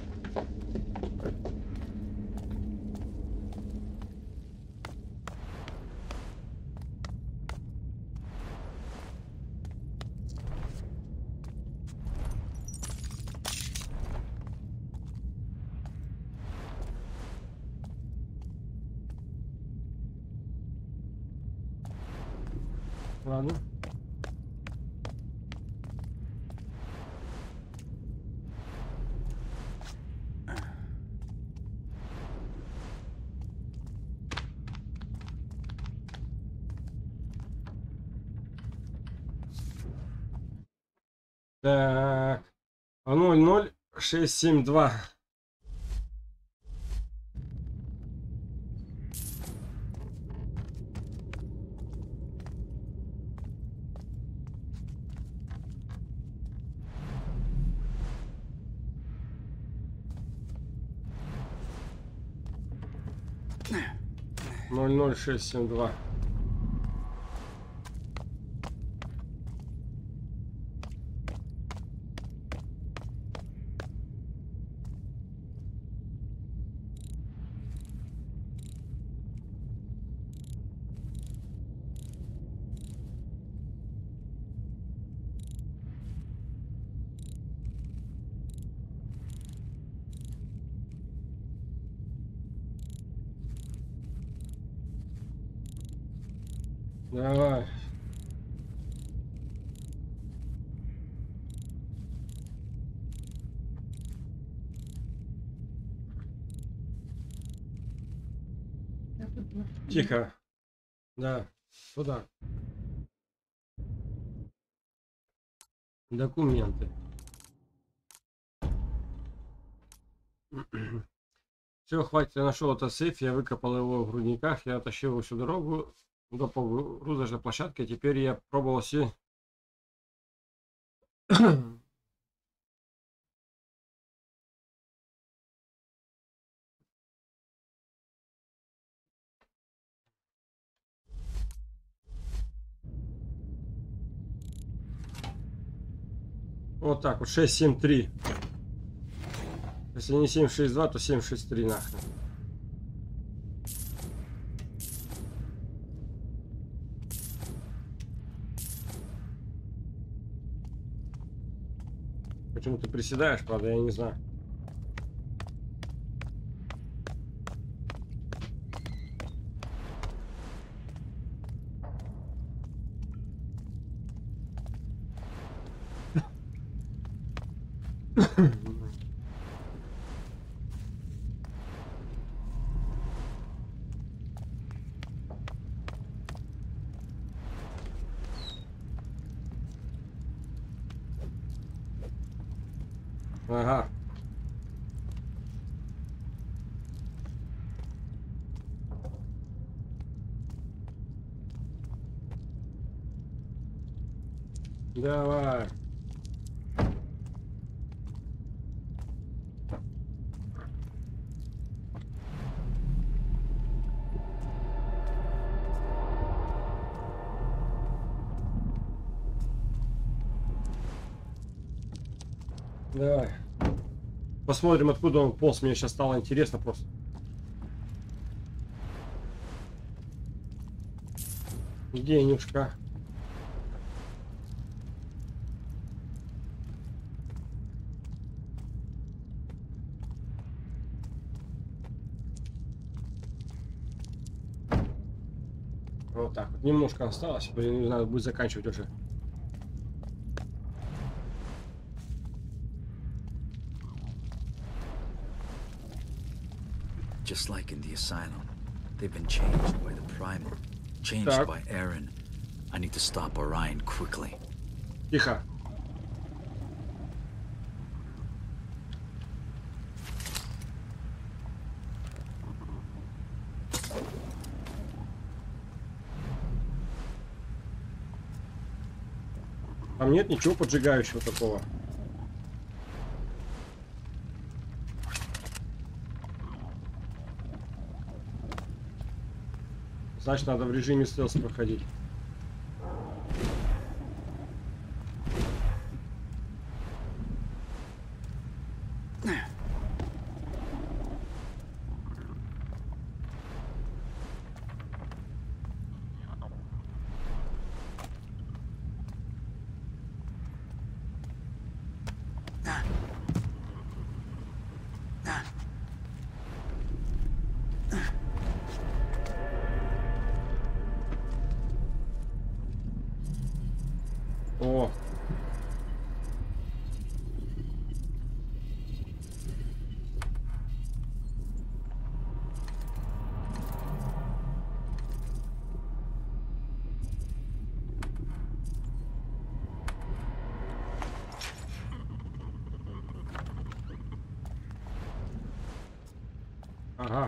[SPEAKER 1] Ладно. Так. 00672. Ноль ноль шесть семь два. Давай. Тихо. Да, туда. Документы. Все, хватит, я нашел этот сейф, я выкопал его в грудниках, я тащил его всю дорогу до погрузочной площадки, а теперь я пробовал все. Вот так вот, 673. Если не 762, то 763 нахрен. Почему ты приседаешь, правда, я не знаю. Ага. Давай. Давай. Посмотрим, откуда он полз. Мне сейчас стало интересно просто. Денежка. Вот так вот. Немножко осталось. Блин, надо будет заканчивать уже.
[SPEAKER 2] Just like in the asylum, they've been changed by the primal, changed
[SPEAKER 1] Так.
[SPEAKER 2] by Aaron. I need to stop Orion quickly.
[SPEAKER 1] Тихо. Там нет ничего поджигающего такого. Значит, надо в режиме стелс проходить. О. Ага.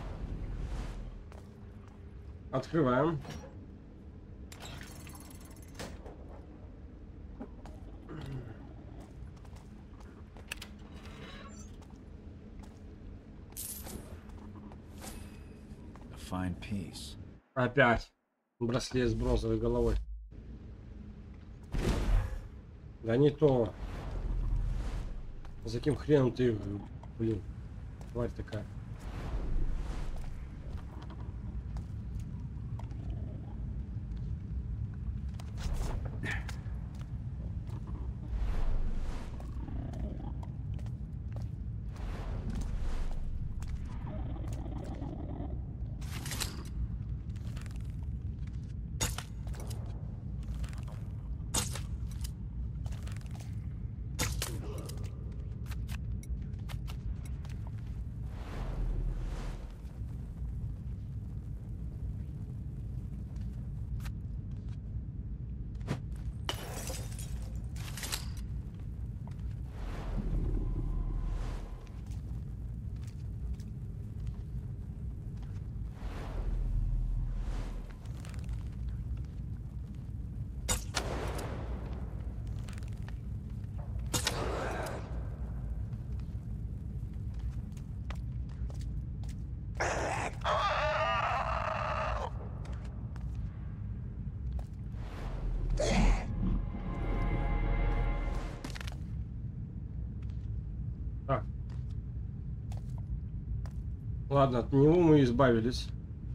[SPEAKER 1] Открываем.
[SPEAKER 2] A fine piece.
[SPEAKER 1] Опять. Браслет с бронзовой головой. Да не то. За каким хреном ты, блин, тварь такая. Так. Ладно, от него мы избавились.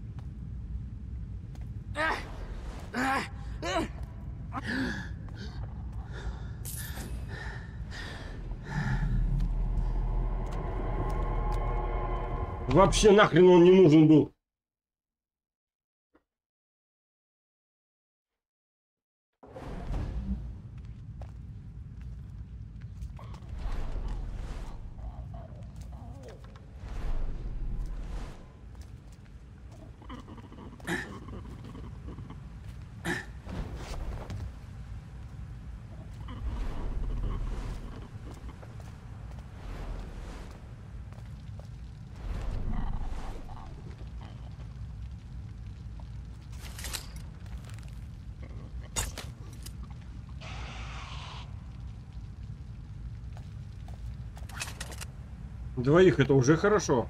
[SPEAKER 1] Вообще нахрен он не нужен был. Двоих это уже хорошо.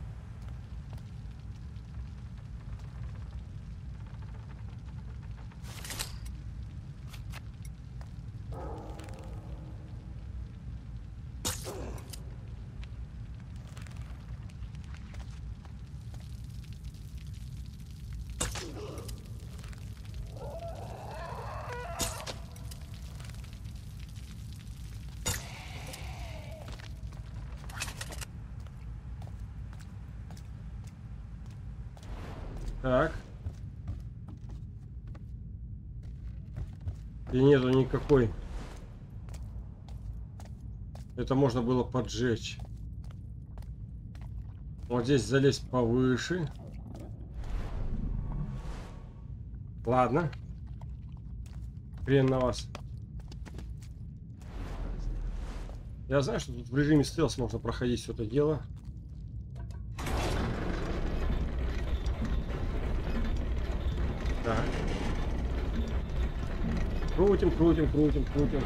[SPEAKER 1] Так. И нету никакой. Это можно было поджечь. Вот здесь залезть повыше. Ладно. Хрен на вас. Я знаю, что тут в режиме стелс можно проходить все это дело. Так. Крутим, крутим, крутим, крутим.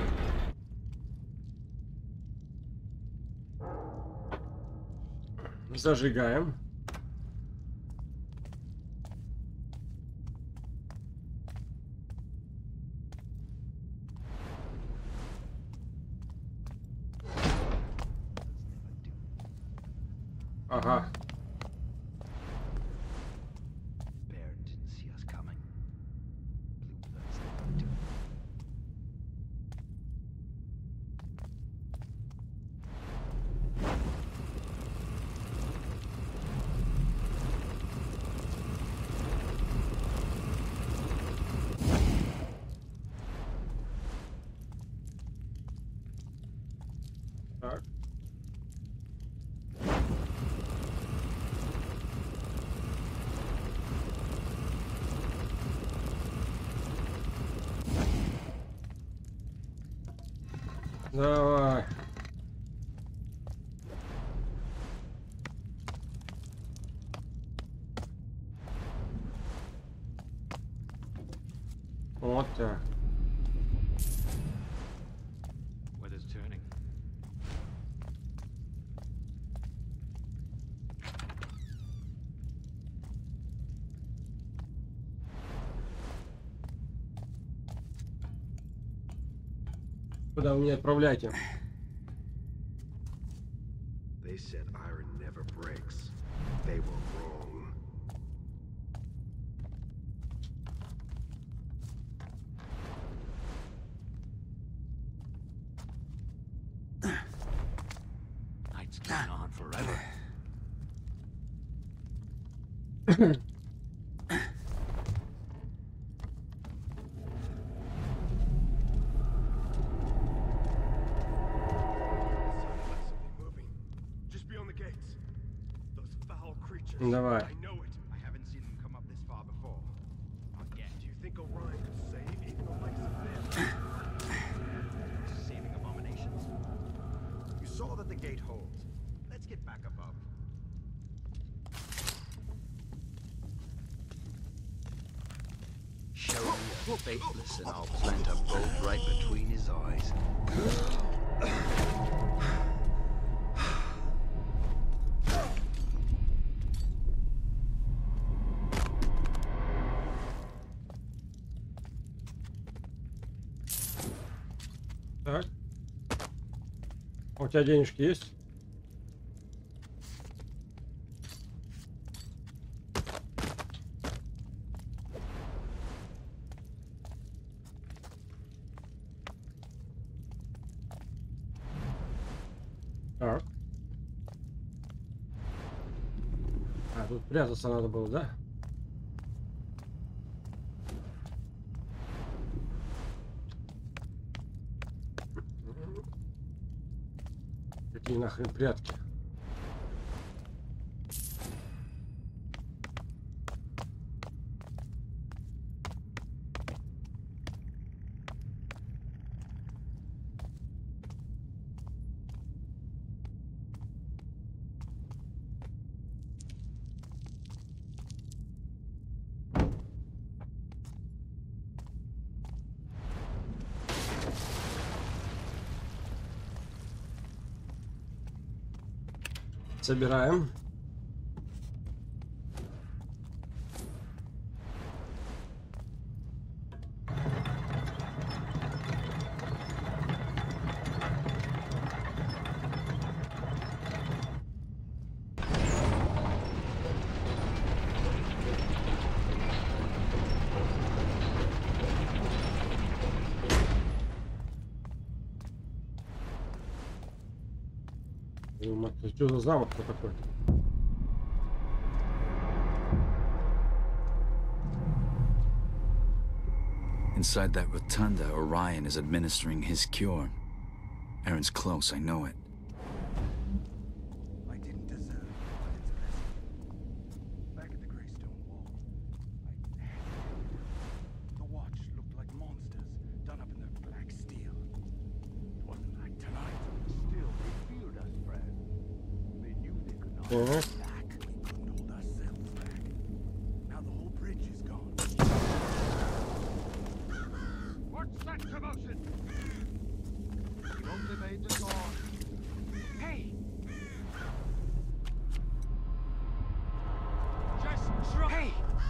[SPEAKER 1] Зажигаем. Ага.
[SPEAKER 5] Bear didn't see us coming. Blue bloods never do.
[SPEAKER 1] Так. Давай. Вот так.
[SPEAKER 5] Weather's turning.
[SPEAKER 1] Куда вы меня отправляете?
[SPEAKER 9] They said iron never breaks. They were wrong.
[SPEAKER 5] Night's going on forever.
[SPEAKER 9] Something moving. Just beyond the gates. Those foul creatures.
[SPEAKER 1] Давай.
[SPEAKER 9] I know it. I haven't seen them come up this far before. Not yet. Do you think Orion could save even the likes of them? Saving abominations. You saw that the gate holds. Let's get back above.
[SPEAKER 5] Show me a faithless and I'll plant a bolt right between his eyes.
[SPEAKER 1] Так. У тебя денежки есть? Так. А, тут прятаться надо было, да? Какие нахрен прятки? Собираем. Что за замок-то такой?
[SPEAKER 2] Inside that rotunda, Orion is administering his cure. Aaron's close, I know it.
[SPEAKER 9] I didn't deserve Orion's blessing. Back at the Greystone Wall, I hesitated. The Watch looked like monsters done up in their black steel. It wasn't like tonight. Still, they feared us, Brad. They knew they could not hold us back. We couldn't hold ourselves back. Now the whole bridge is gone.
[SPEAKER 8] What's that commotion?
[SPEAKER 9] We've only made the dawn.
[SPEAKER 8] Hey! Just try. Hey!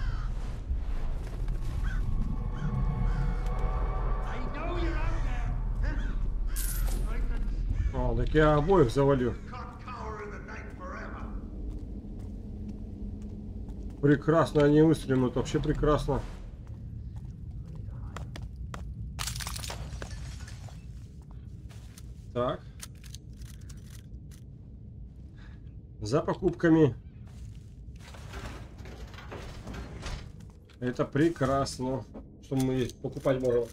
[SPEAKER 8] I know you're out there.
[SPEAKER 1] О, так я обоих завалю. Прекрасно, они выстрелят, вообще прекрасно. Так. За покупками. Это прекрасно. Что мы покупать можем?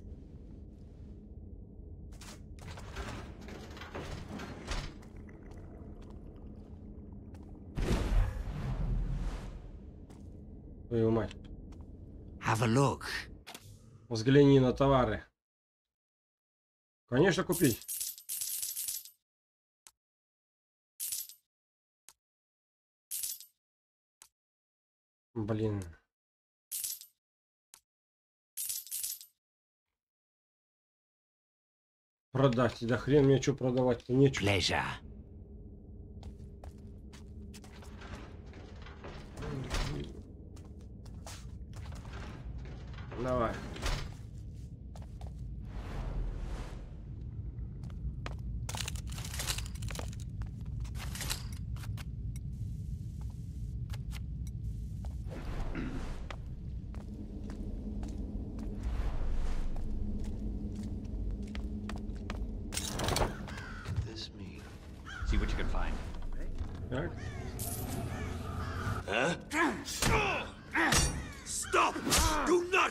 [SPEAKER 1] Твою мать.
[SPEAKER 10] Have a look.
[SPEAKER 1] Взгляни на товары. Конечно, купить. Блин. Продать. Да хрен мне что продавать-то, нечего.
[SPEAKER 10] Pleasure.
[SPEAKER 1] Давай.
[SPEAKER 10] See what you can find.
[SPEAKER 1] Так.
[SPEAKER 8] Stop! Do not!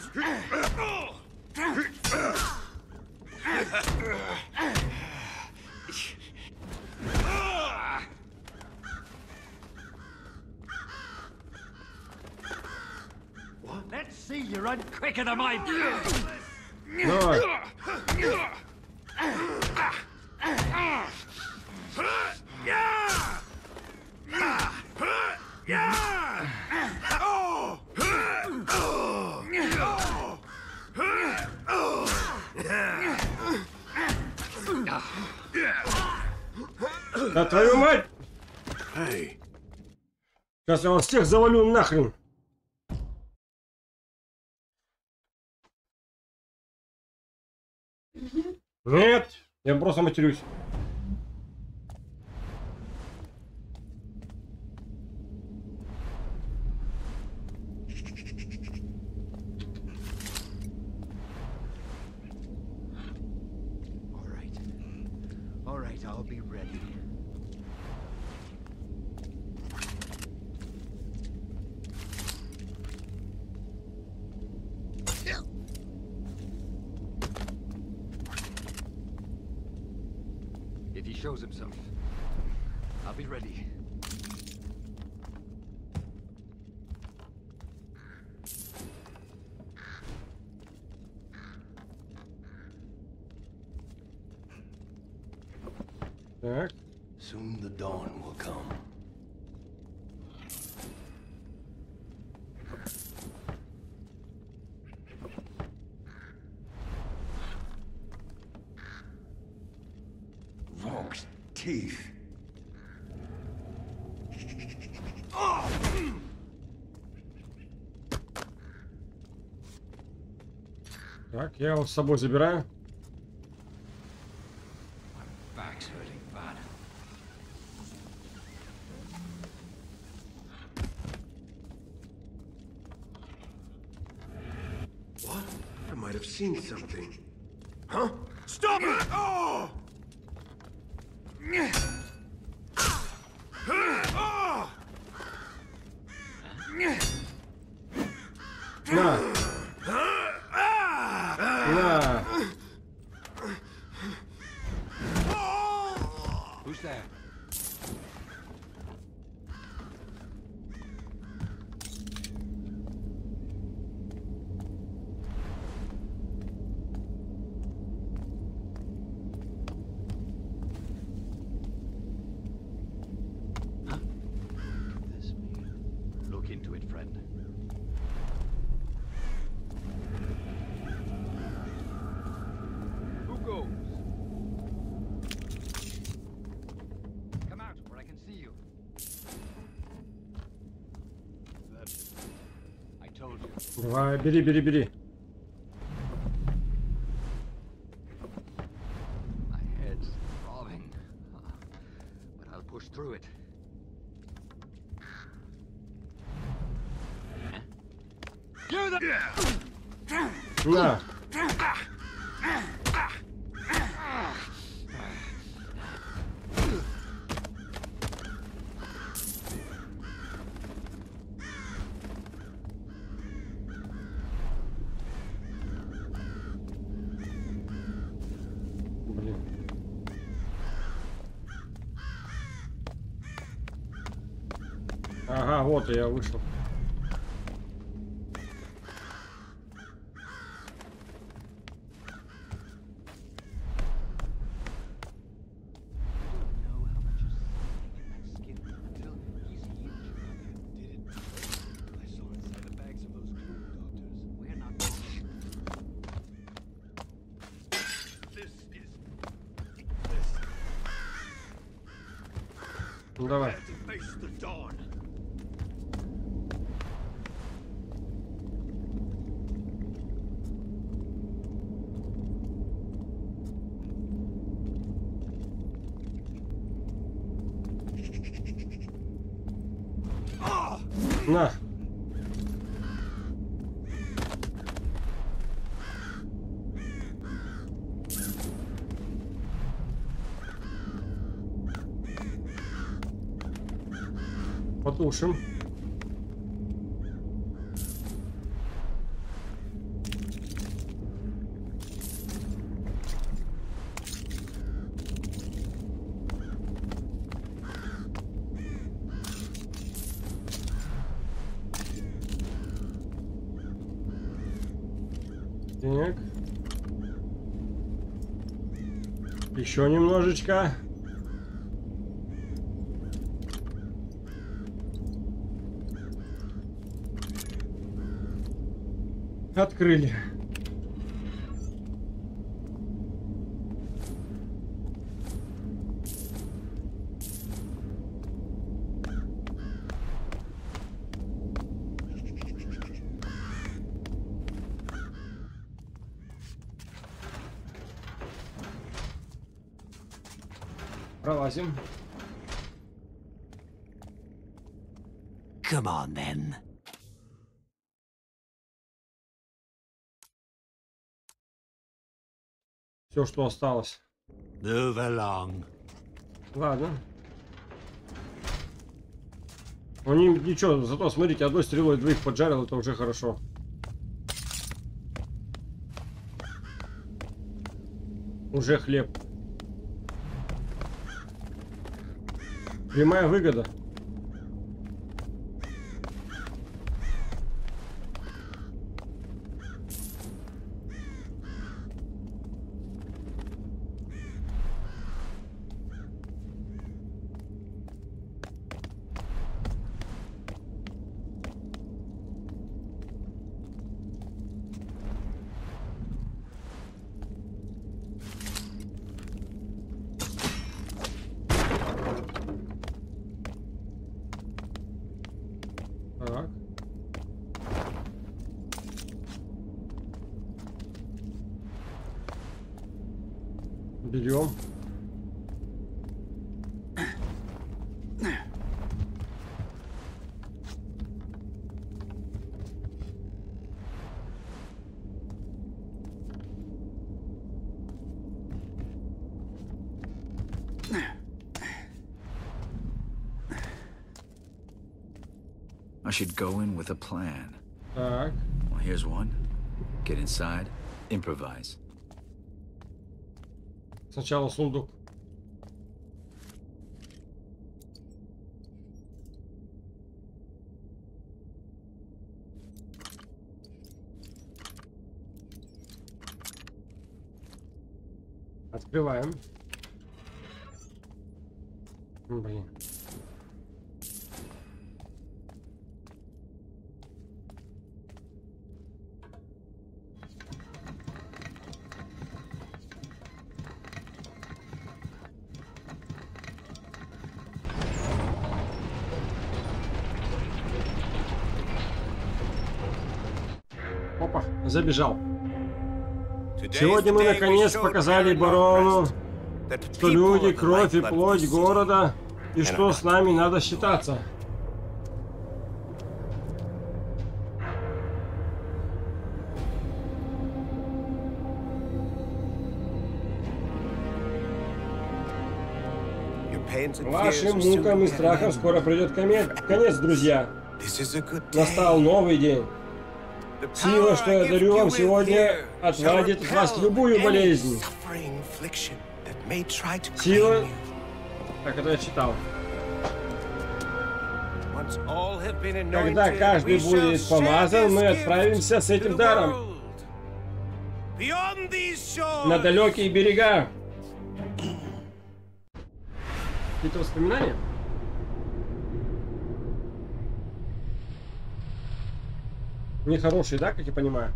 [SPEAKER 10] Let's see you run quicker than my...
[SPEAKER 1] Давай. Да твою мать! Сейчас я вас всех завалю нахрен. Нет, я просто матерюсь.
[SPEAKER 10] All right, I'll be ready. If he shows himself, I'll be ready.
[SPEAKER 1] Так.
[SPEAKER 7] Soon the dawn will come. Volk's teeth.
[SPEAKER 1] Так, я его с собой забираю.
[SPEAKER 10] Back's hurting bad.
[SPEAKER 5] What? I might have seen something. Huh? Stop it! Oh!
[SPEAKER 1] На! На!
[SPEAKER 10] Who's there? Huh? This mean? Look into it, friend. Who goes? Come out where I can see you. I told you.
[SPEAKER 1] Давай, бери, бери, бери.
[SPEAKER 10] My head's throbbing. But I'll push through it.
[SPEAKER 1] На! Блин. Ага, вот и я вышел.
[SPEAKER 10] Know how much is in that skin until he's healed you, brother.
[SPEAKER 5] Did it? I saw inside the bags of those clone doctors.
[SPEAKER 10] We're not.
[SPEAKER 5] This is...
[SPEAKER 1] Ну давай.
[SPEAKER 5] Prepare to face the dawn.
[SPEAKER 1] На! Потушим. Так. Еще немножечко. Открыли. Пролазим.
[SPEAKER 10] Come on, then.
[SPEAKER 1] Все, что осталось.
[SPEAKER 10] Move along.
[SPEAKER 1] Ладно. Ну ничего, зато смотрите, одной стрелой двоих поджарил, это уже хорошо. Уже хлеб. Прямая выгода. Берем.
[SPEAKER 2] I should go in with a plan.
[SPEAKER 1] Так.
[SPEAKER 2] Well, here's one. Get inside, improvise.
[SPEAKER 1] Сначала сундук. Открываем. Блин. Опа, забежал. Сегодня мы наконец показали барону, что люди, кровь и плоть города, и что с нами надо считаться. Вашим мукам и страхам скоро придет конец, друзья. Настал новый день. Сила, что я дарю вам сегодня, отвадит от вас любую болезнь. Сила... Так, это я читал. Когда каждый будет помазан, мы отправимся с этим даром на далекие берега. Какие-то воспоминания? Нехорошие, да, как я понимаю?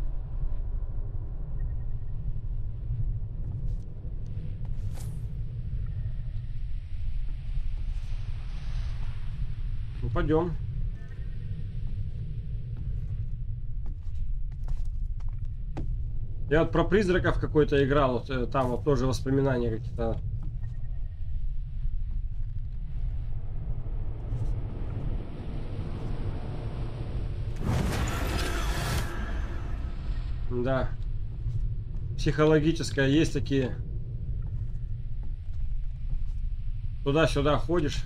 [SPEAKER 1] Ну, пойдем. Я вот про призраков какой-то играл, вот, там вот тоже воспоминания какие-то. Да. Психологическое, есть такие. Туда-сюда ходишь.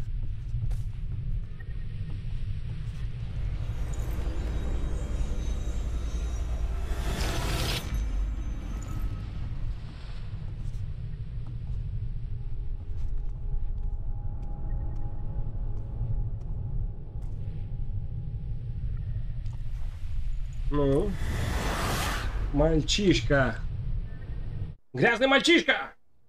[SPEAKER 1] Ну, мальчишка. Грязный мальчишка!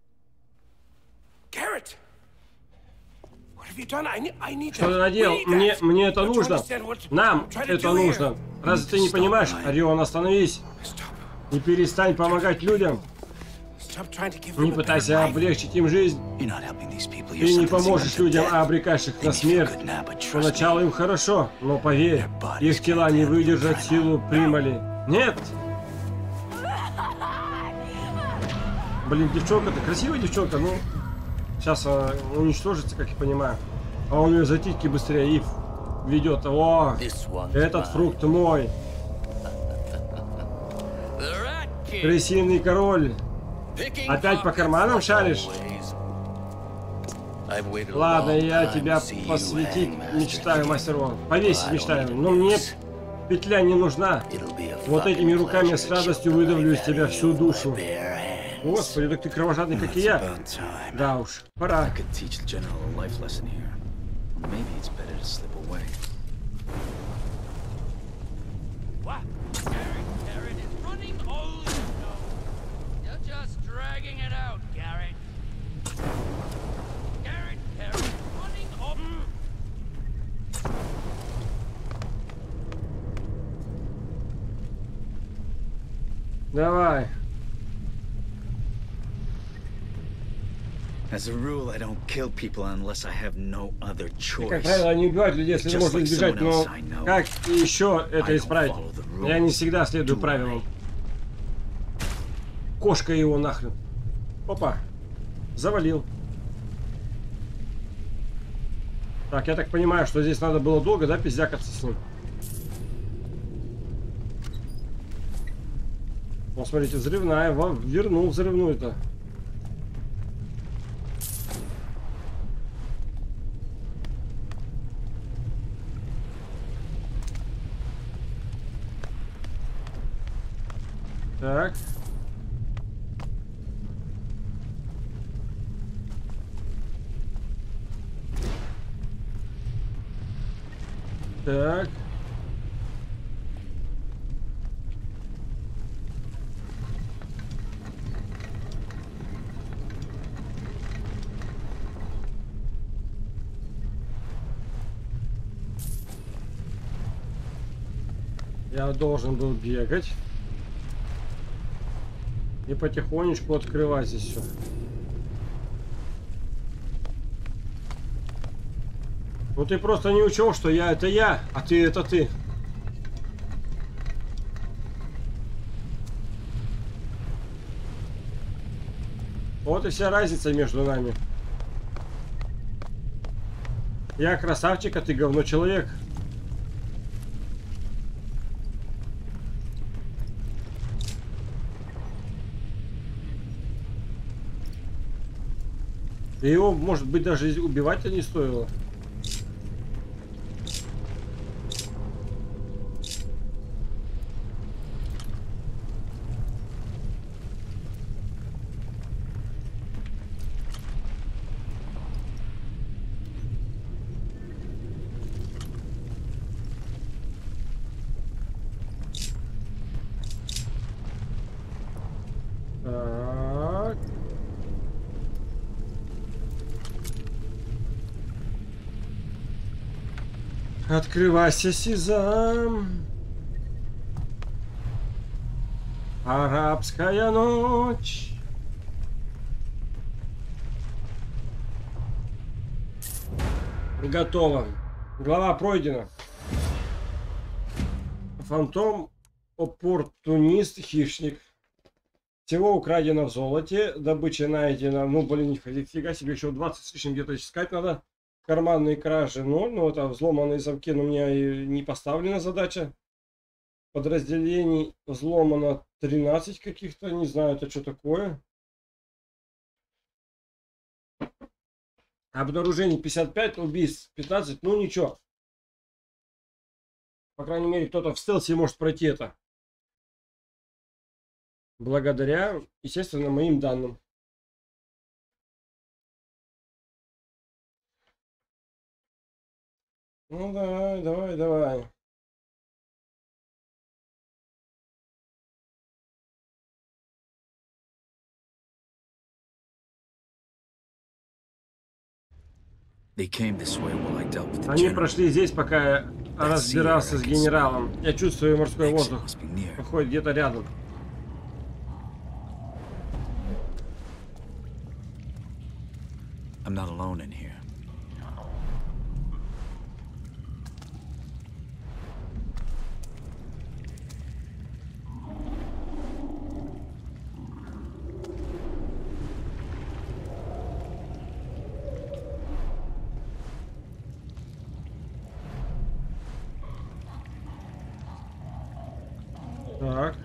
[SPEAKER 1] Что ты наделал? Мне это нужно. Нам это нужно. Разве ты не понимаешь? Орион, остановись. И перестань помогать людям. Не пытайся облегчить им жизнь. Ты не поможешь людям, а обрекаешь их на смерть. Поначалу им хорошо, но поверь, их тела не выдержат силу примали. Нет! Блин, девчонка-то красивая девчонка, ну... Сейчас она уничтожится, как я понимаю. А он ее за титьки быстрее и ведет. О, этот фрукт мой. Крысиный король. Опять по карманам шаришь? Ладно, я тебя посвятить мечтаю, мастер Вон. Повесить мечтаю, но мне петля не нужна. Вот этими руками я с радостью выдавлю из тебя всю душу. Господи, так ты кровожадный, как и я. Да уж, пора. Давай.
[SPEAKER 2] As a rule, I don't kill people unless I have no other choice.
[SPEAKER 1] Как правило, не убивают людей, если можно избежать, но как еще это исправить? Я не всегда следую правилам. Кошка его нахрен. Опа. Завалил. Так, я так понимаю, что здесь надо было долго, да, пиздякаться с ним. Вот, смотрите, взрывная. Вернул взрывную-то. Так. Так. Я должен был бегать и потихонечку открывать здесь все. Ну ты просто не учел, что я это я, а ты это ты. Вот и вся разница между нами. Я красавчик, а ты говно человек. И его, может быть, даже убивать-то не стоило. Так. Открывайся, сезам. Арабская ночь. Готово. Глава пройдена. Фантом, оппортунист, хищник. Всего украдено в золоте. Добыча найдена. Ну, блин, нифига себе, еще 20 с лишним где-то искать надо. Карманные кражи 0. Ну, это взломанные замки, но у меня и не поставлена задача. Подразделений взломано 13 каких-то. Не знаю, это что такое. Обнаружений 55, убийств 15. Ну, ничего. По крайней мере, кто-то в стелсе может пройти это. Благодаря, естественно, моим данным. Ну, давай.
[SPEAKER 2] They came this way while I dealt with the
[SPEAKER 1] Они
[SPEAKER 2] general.
[SPEAKER 1] прошли здесь, пока я разбирался с генералом. Я чувствую морской воздух.
[SPEAKER 2] Must be near.
[SPEAKER 1] Походит где-то рядом.
[SPEAKER 2] I'm not alone in here.
[SPEAKER 1] Так.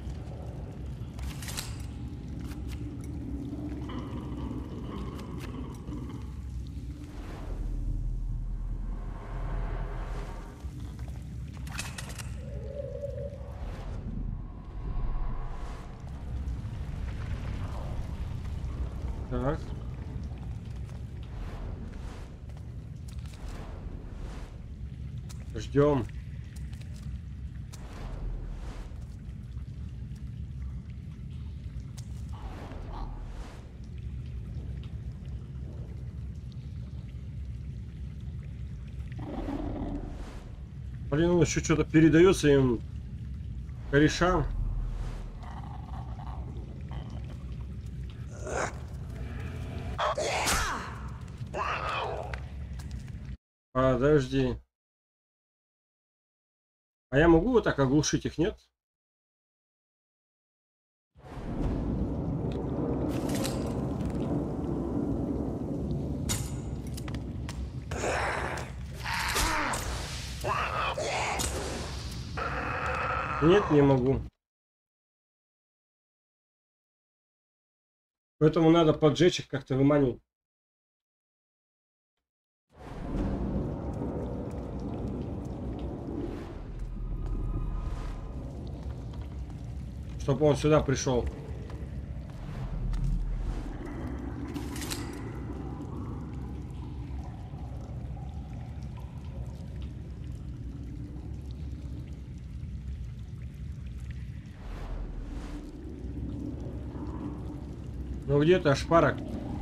[SPEAKER 1] Так. Ждем. Блин, он еще что-то передается им корешам. Подожди. А я могу вот так оглушить их, нет? Нет, не могу. Поэтому надо поджечь их, как-то выманивать. Чтобы он сюда пришел. Ну где-то шпарок.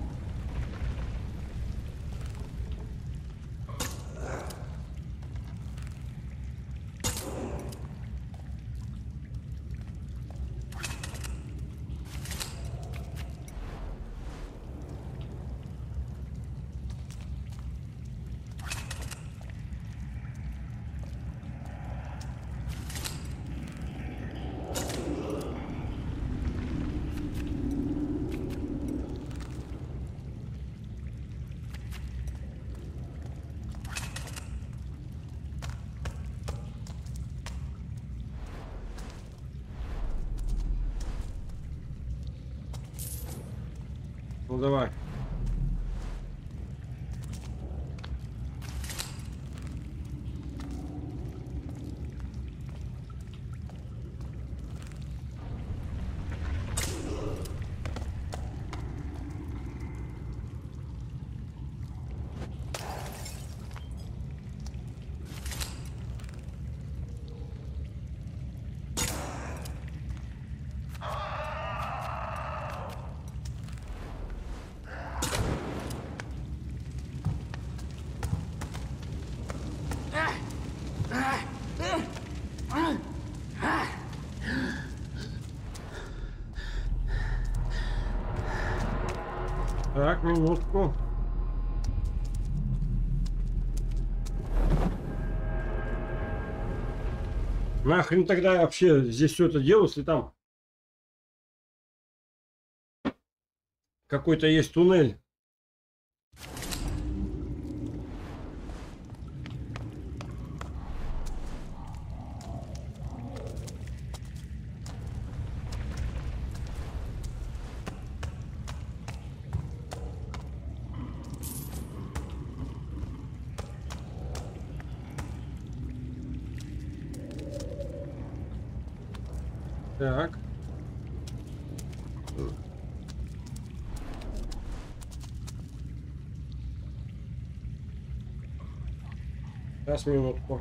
[SPEAKER 1] Ну давай. Так, минутку. Нахрен тогда вообще здесь все это делать, если там какой-то есть туннель? Так. Сейчас, минутку.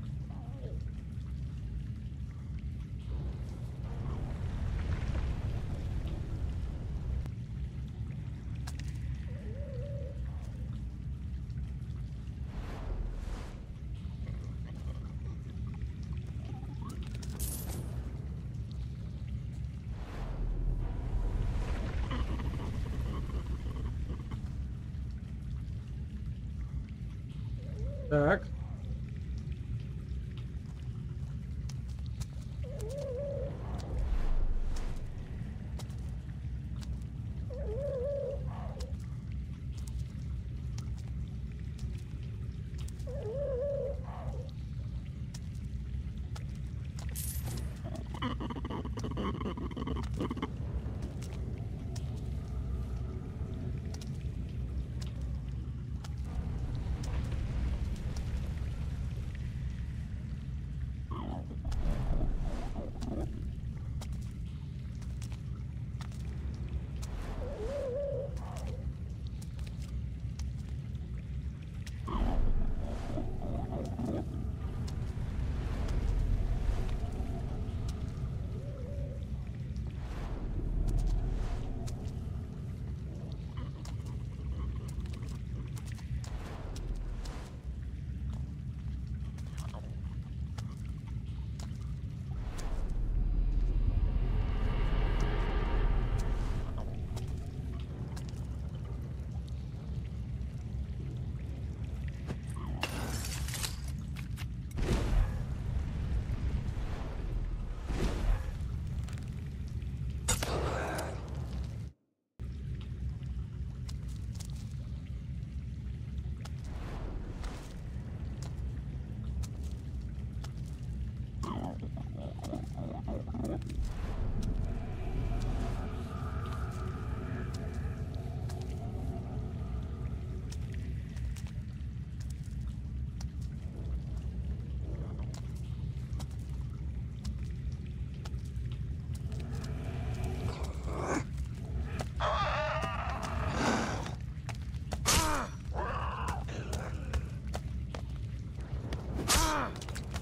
[SPEAKER 1] Так.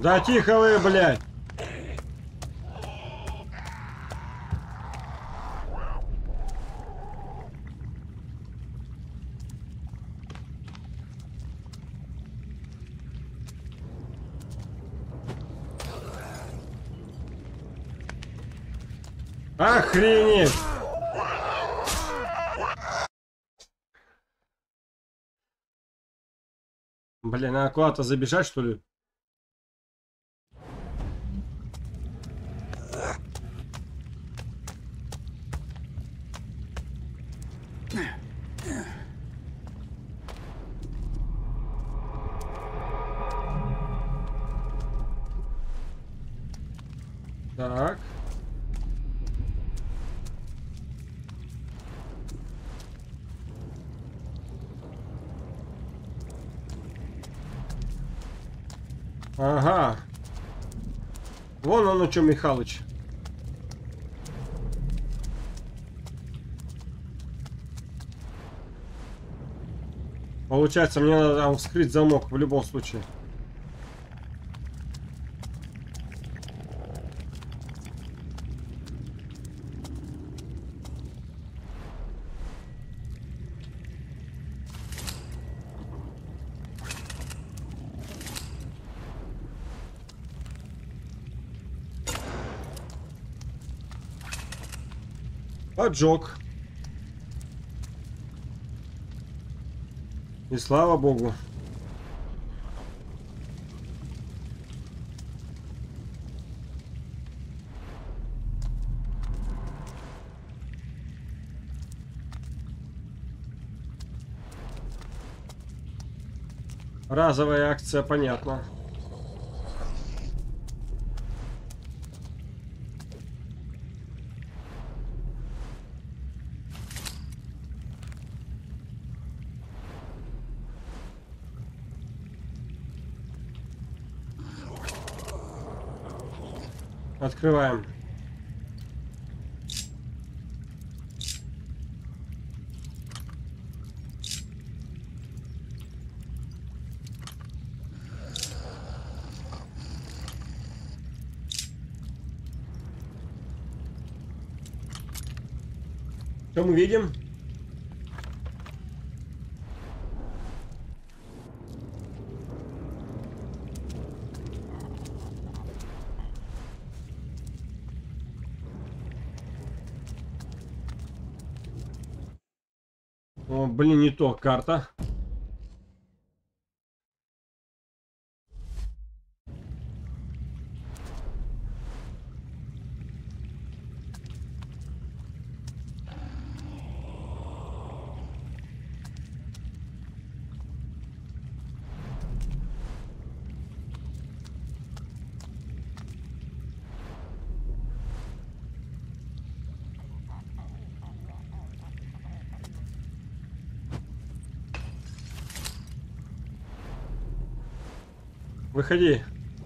[SPEAKER 1] Да тихо вы, блядь! Охренеть! Блин, надо куда-то забежать, что ли? Так. Ага. Вон он, что, Михалыч. Получается, мне надо там вскрыть замок в любом случае. Поджог. И слава богу. Разовая акция, понятно. Открываем. Что мы видим? О, блин, не то, карта. Выходи.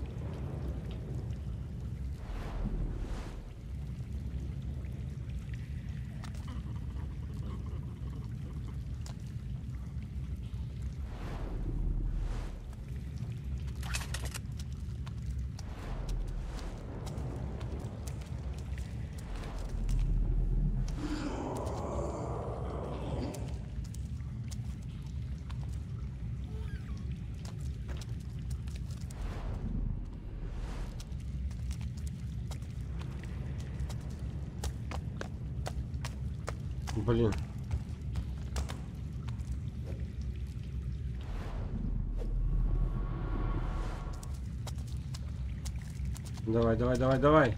[SPEAKER 1] Блин. Давай, давай, давай, давай.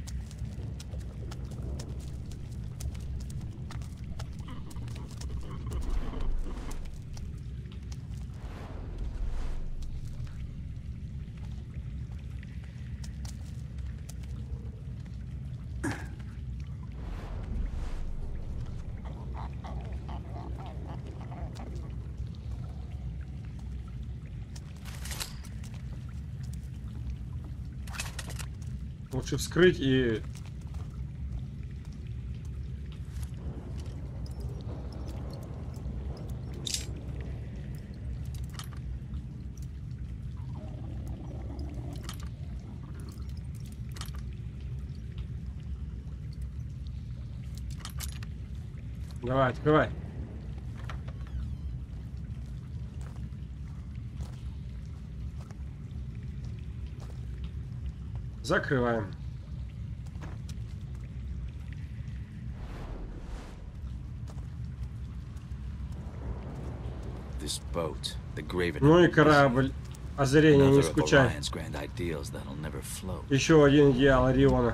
[SPEAKER 1] Лучше вскрыть и... Давай, открывай. Закрываем.
[SPEAKER 2] This boat, the Graven.
[SPEAKER 1] Ну и корабль. Озарение, не
[SPEAKER 2] Another of
[SPEAKER 1] скучай.
[SPEAKER 2] Orion's grand ideals that'll never float.
[SPEAKER 1] Еще один идеал Ориона.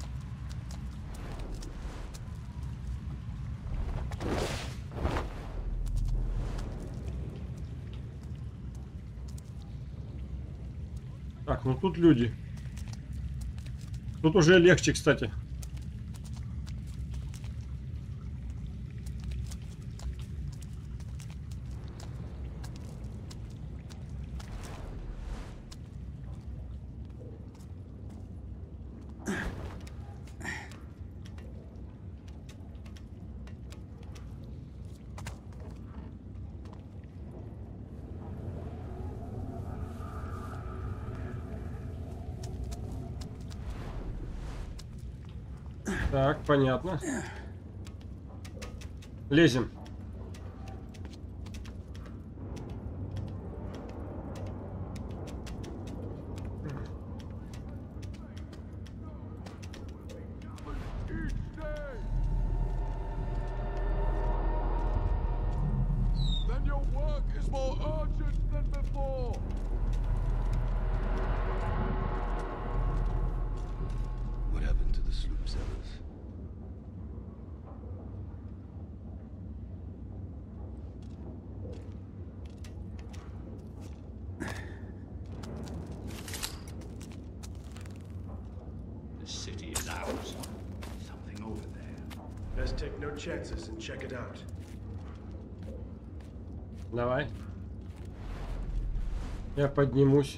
[SPEAKER 1] Так, ну тут люди. Тут уже легче, кстати. Так, понятно. Лезем.
[SPEAKER 7] Then your work is more urgent than before.
[SPEAKER 5] What happened to the sloop sellers?
[SPEAKER 10] The city is ours. Something over there.
[SPEAKER 5] Best take no chances and check it out.
[SPEAKER 1] Давай. Я поднимусь.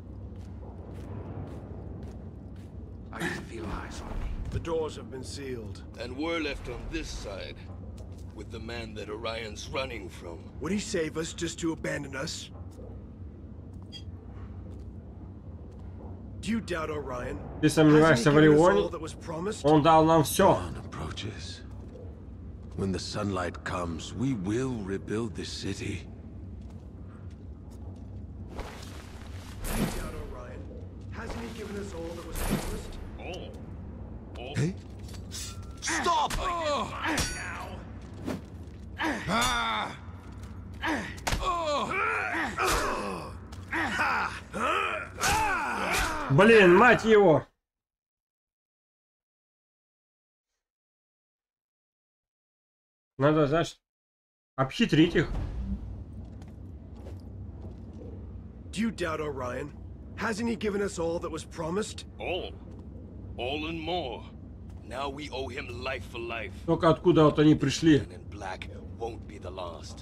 [SPEAKER 10] I can feel eyes on me.
[SPEAKER 5] The doors have been sealed.
[SPEAKER 11] And we're left on this side, with the man that Orion's running from.
[SPEAKER 5] Would he save us just to abandon us? Do you doubt Orion?
[SPEAKER 1] Ты сомневаешься в Орионе? Он дал нам все.
[SPEAKER 11] Dawn approaches. When the sunlight comes, we will rebuild this city.
[SPEAKER 5] Do you doubt Orion? Hasn't he given us all that was promised?
[SPEAKER 8] All?
[SPEAKER 11] Hey?
[SPEAKER 7] Stop!
[SPEAKER 1] Блин, мать его. Надо, знаешь, обхитрить их.
[SPEAKER 5] Do you doubt Orion? Hasn't he given us all that was promised?
[SPEAKER 11] All. All and more. Now we owe him life for life.
[SPEAKER 1] Только откуда вот они пришли?
[SPEAKER 11] And in black won't be the last.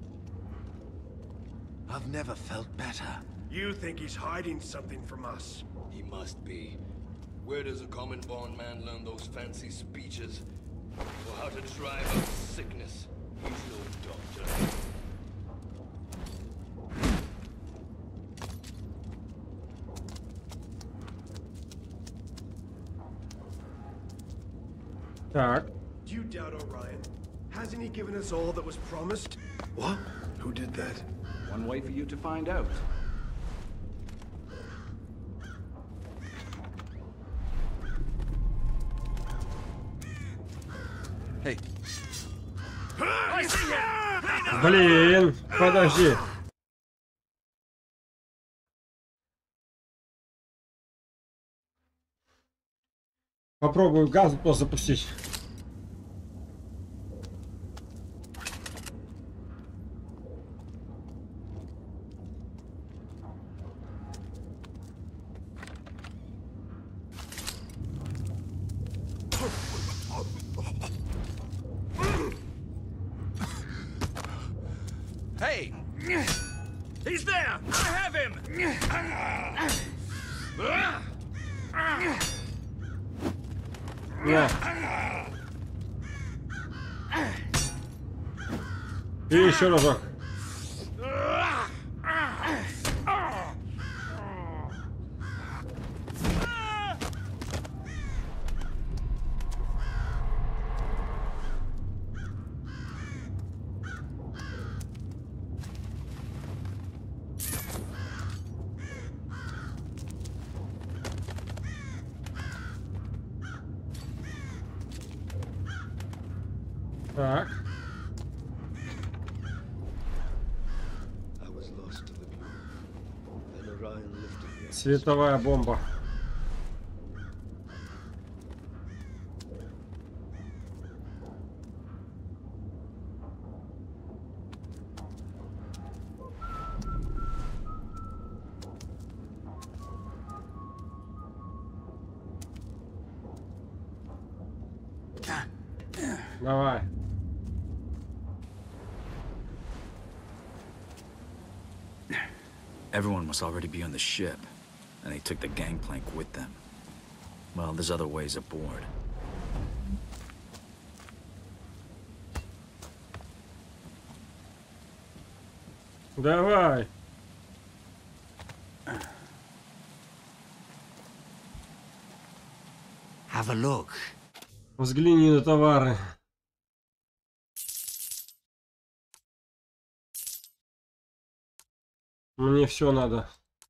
[SPEAKER 11] I've never felt better.
[SPEAKER 5] You think he's hiding something from us?
[SPEAKER 11] He must be. Where does a common bond man learn those fancy speeches? Or how to drive out sickness? He's no doctor.
[SPEAKER 1] Так.
[SPEAKER 5] Do you doubt Orion? Hasn't he given us all that was promised? What? Who did that?
[SPEAKER 10] One way for you to find out.
[SPEAKER 11] Hey.
[SPEAKER 1] Блин, подожди. Попробую газ просто запустить.
[SPEAKER 8] Hey! He's there! I have him!
[SPEAKER 1] На. И еще разок. Так.
[SPEAKER 5] I was lost to the blue. Then Orion lifted me.
[SPEAKER 1] Световая бомба. Давай.
[SPEAKER 2] Everyone must already be on the ship, and they took the gangplank with them. Well, there's other ways aboard.
[SPEAKER 1] Давай.
[SPEAKER 12] Have a look.
[SPEAKER 1] Взгляни на товары. Мне все надо.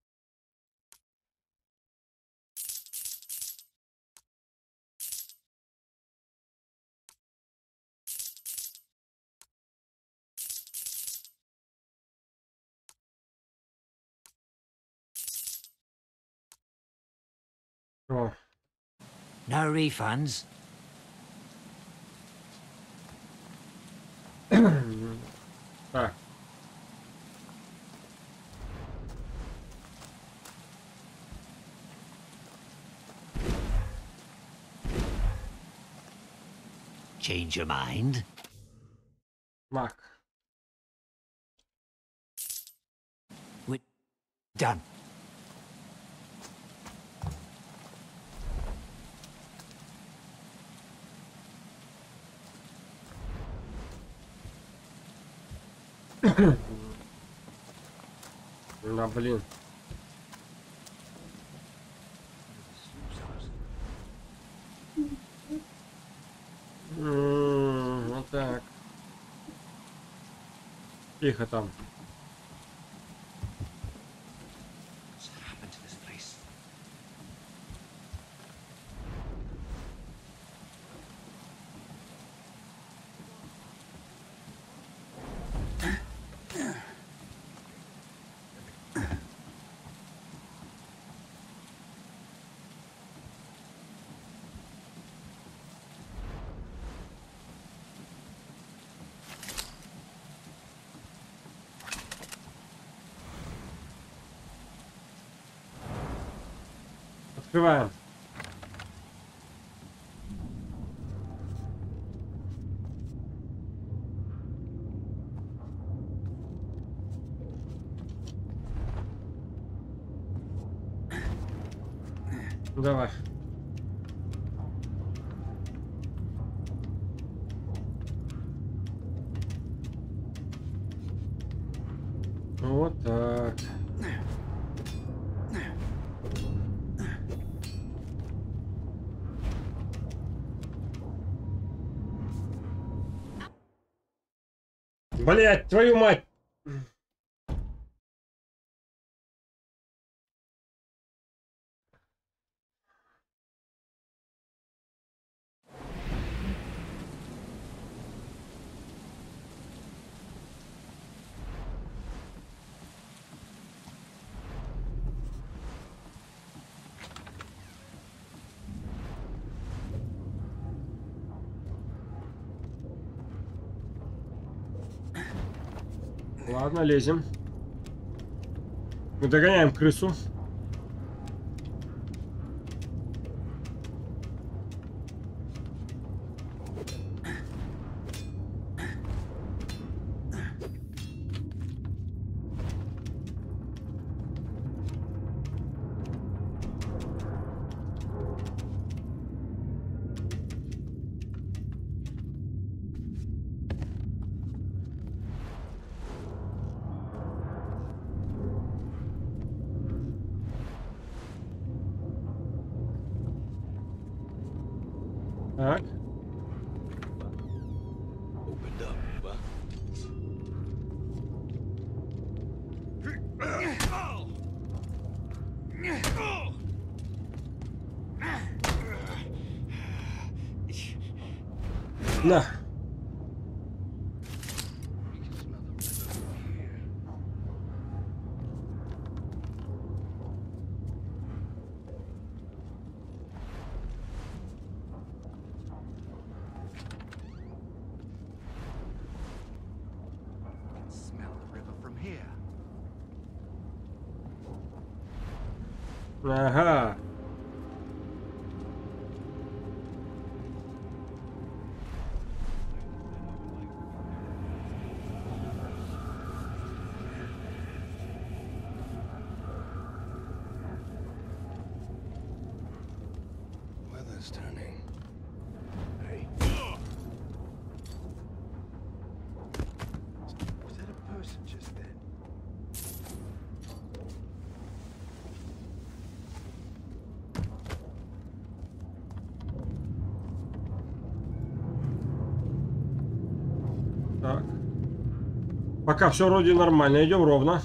[SPEAKER 1] О.
[SPEAKER 12] No refunds.
[SPEAKER 1] Так.
[SPEAKER 12] Change your mind?
[SPEAKER 1] Мак.
[SPEAKER 12] We're done.
[SPEAKER 1] Да, блин. Вот так. Тихо там.
[SPEAKER 12] What's happened to this place?
[SPEAKER 1] Открываем. Давай. Вот так. Блять, твою мать! Ладно, лезем. Мы догоняем крысу. Так.
[SPEAKER 11] Opened up, huh?
[SPEAKER 1] На. Ага.
[SPEAKER 5] Weather's turning.
[SPEAKER 9] Hey. Was that a person just then?
[SPEAKER 1] Так. Пока все вроде нормально, идем ровно.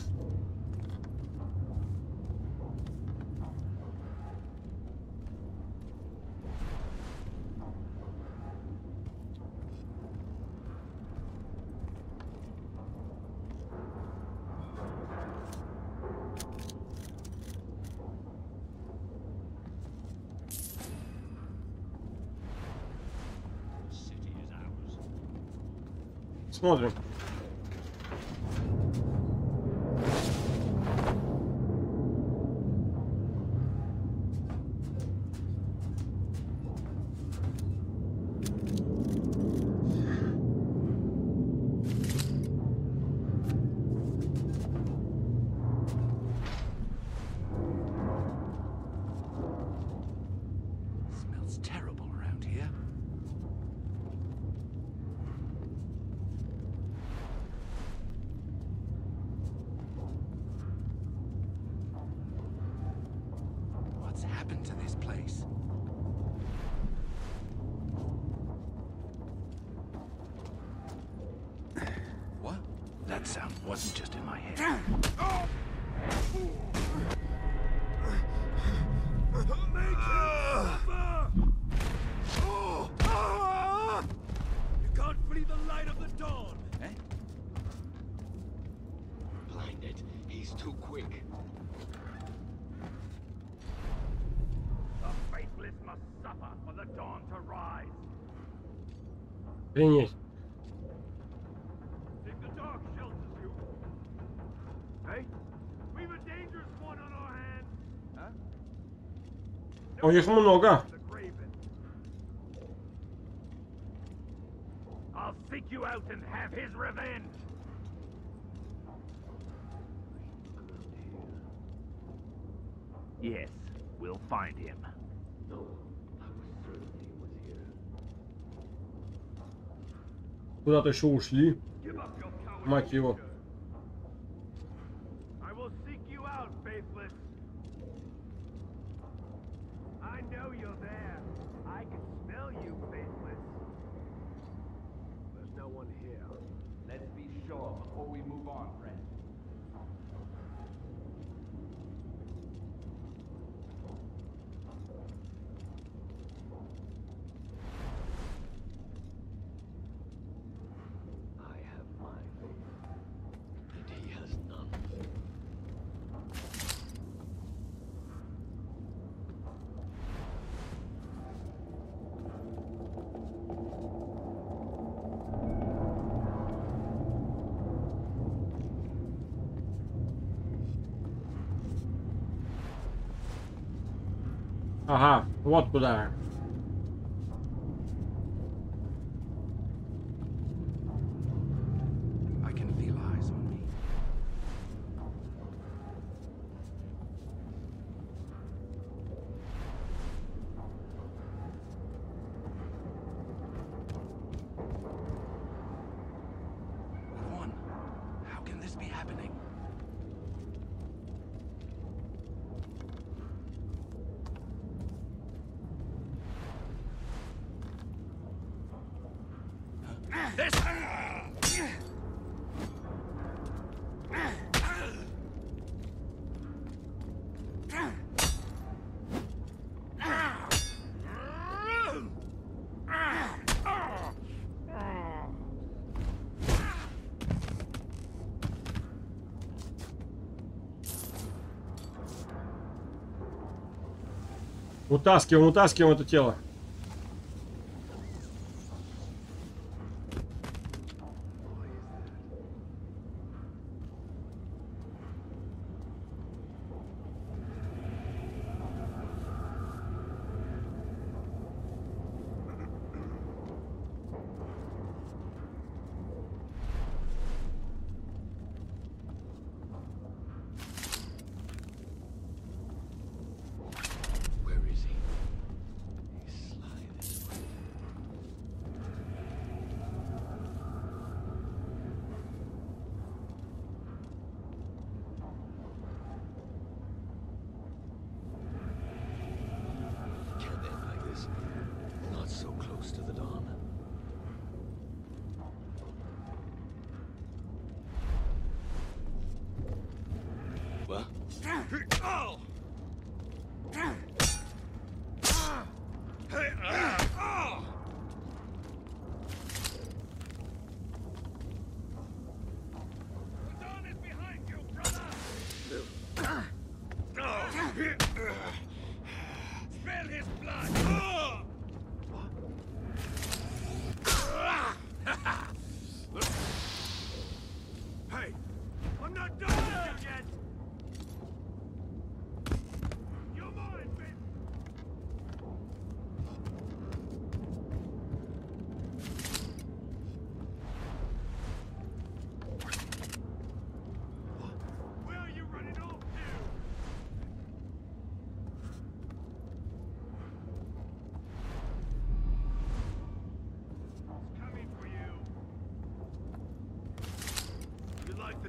[SPEAKER 1] Смотрим.
[SPEAKER 9] Smells terrible around here. What's happened to this place? What? That sound wasn't just in my head.
[SPEAKER 8] You can't flee the light of the dawn!
[SPEAKER 9] Eh?
[SPEAKER 11] Blinded. He's too quick.
[SPEAKER 8] The faithless must suffer for the dawn to rise.
[SPEAKER 1] Охренеть.
[SPEAKER 8] Think the dark shelters you? Hey? We've a dangerous one on our hands. Huh?
[SPEAKER 1] О, их много.
[SPEAKER 8] The Graven. I'll seek you out and have his revenge. Yes, we'll find him.
[SPEAKER 1] Куда-то еще ушли.
[SPEAKER 8] Give up your coward
[SPEAKER 1] Мать его.
[SPEAKER 8] posture. I will seek you out, faithless. I know you're there. I can smell you, faithless.
[SPEAKER 9] There's no one here.
[SPEAKER 10] Let's be sure before we move on, friend.
[SPEAKER 11] I have my faith, and he has none.
[SPEAKER 1] Ага, вот куда.
[SPEAKER 9] I can feel eyes on me. One. How can this be happening?
[SPEAKER 1] Утаскиваем, утаскиваем это тело.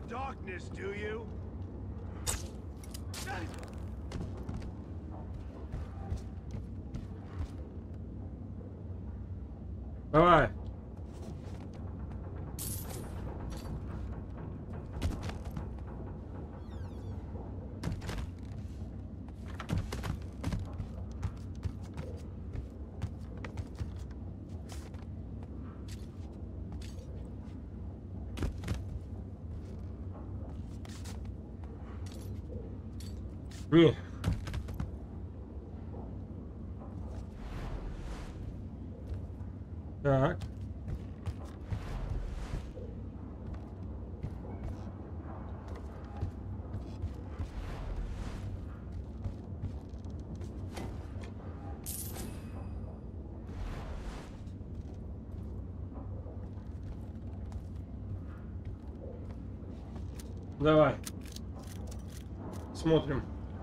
[SPEAKER 8] darkness, do you?
[SPEAKER 1] Давай. Не. Так. Давай. Смотрим.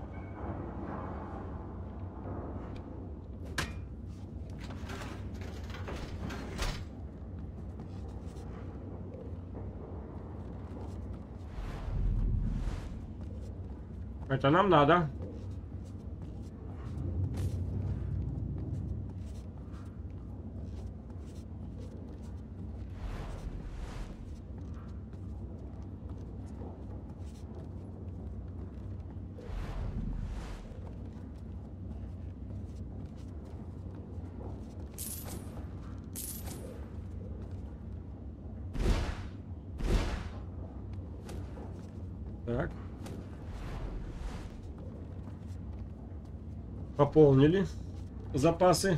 [SPEAKER 1] Это нам надо. Так. Пополнили запасы.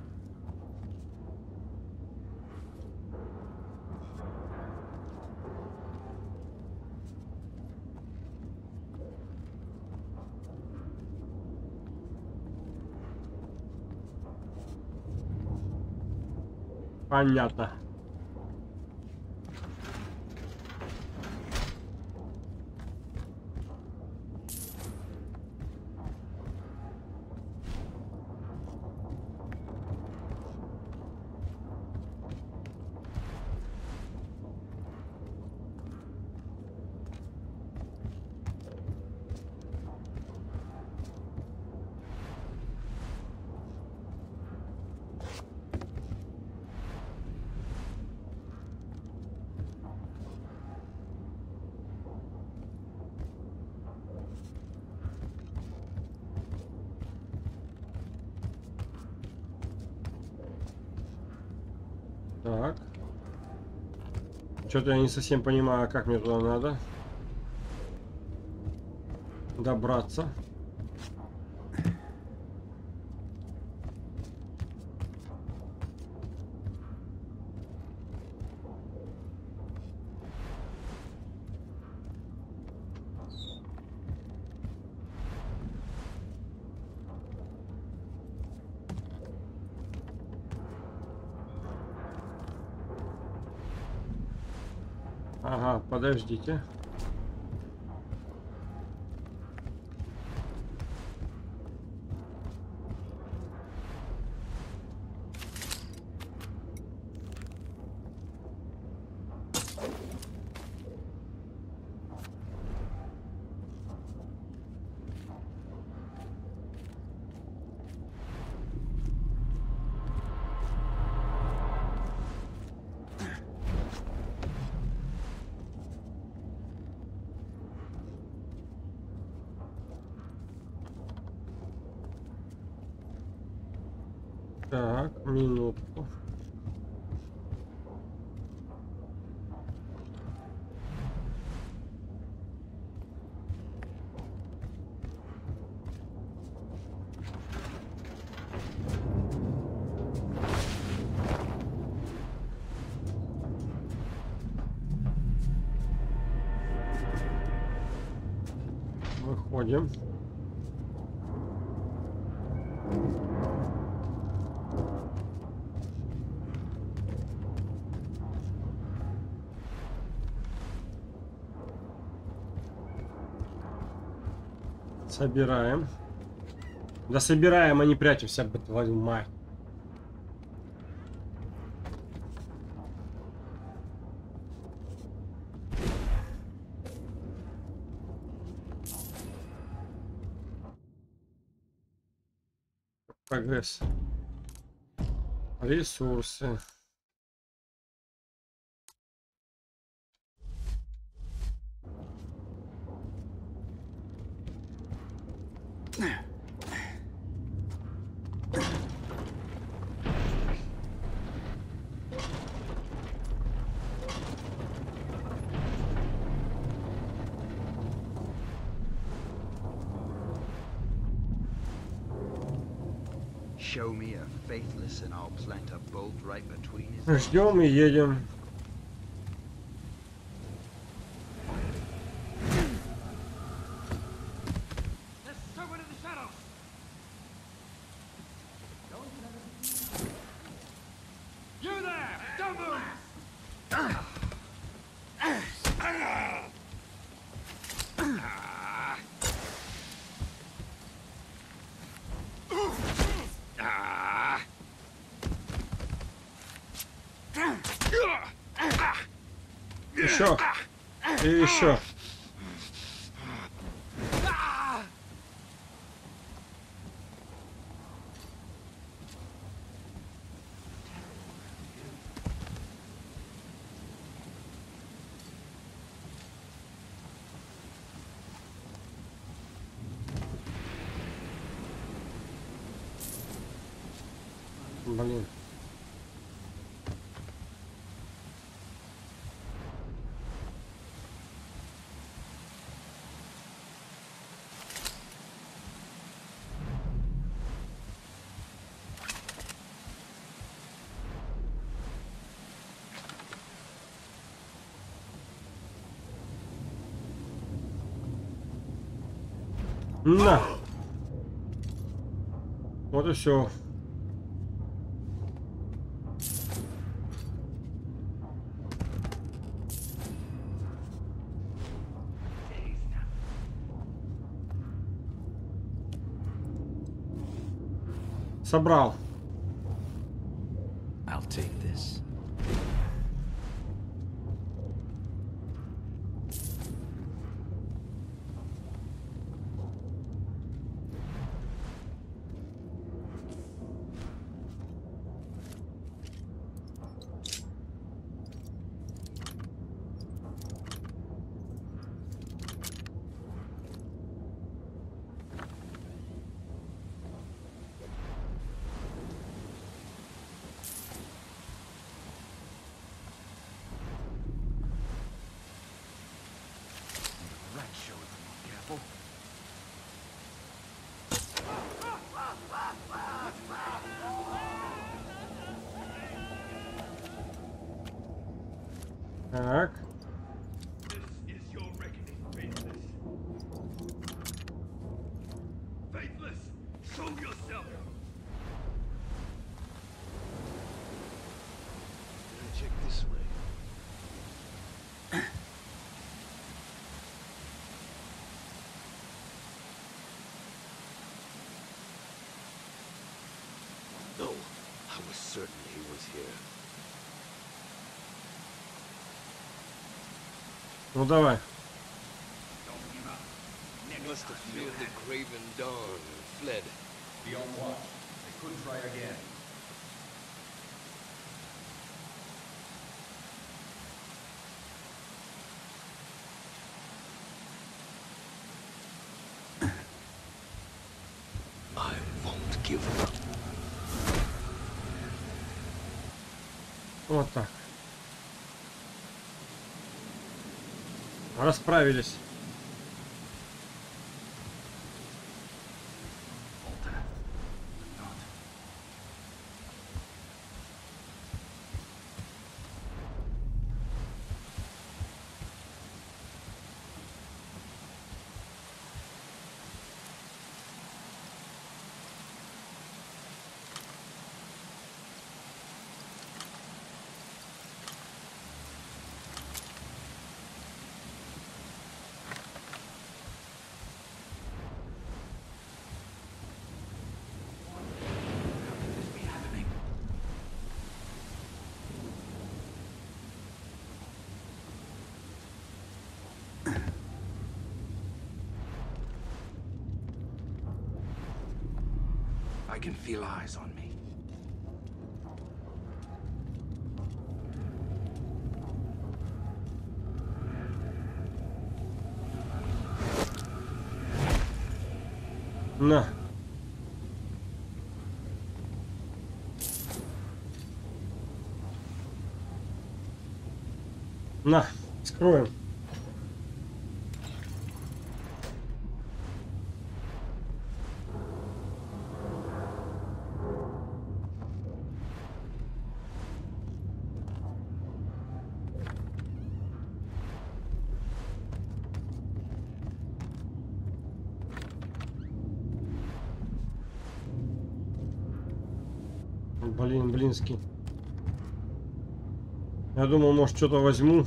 [SPEAKER 1] Понятно. Так. Что-то я не совсем понимаю, как мне туда надо добраться. Ага, подождите. Так, минутку. Выходим. Собираем. Да собираем, а не прячемся, твою мать. Прогресс. Ресурсы.
[SPEAKER 10] Show me a faithless and I'll plant a bolt right between his...
[SPEAKER 1] Ждем и едем.
[SPEAKER 4] Let's sober to the shadows. You there! Don't move!
[SPEAKER 1] Еще. И еще. Блин. На. Вот и все. Собрал.
[SPEAKER 2] I'll take this.
[SPEAKER 1] Так.
[SPEAKER 8] This is your reckoning, Faithless. Faithless, show yourself.
[SPEAKER 5] Check this way. No, I was certain he was here.
[SPEAKER 1] Ну давай.
[SPEAKER 11] Must have feared the Graven Dawn and fled.
[SPEAKER 9] Be on watch. They could try again.
[SPEAKER 5] I won't give up.
[SPEAKER 1] Вот так. Расправились.
[SPEAKER 9] can feel eyes on me.
[SPEAKER 1] На. На, скроем. Блин, блинский. Я думал, может, что-то возьму.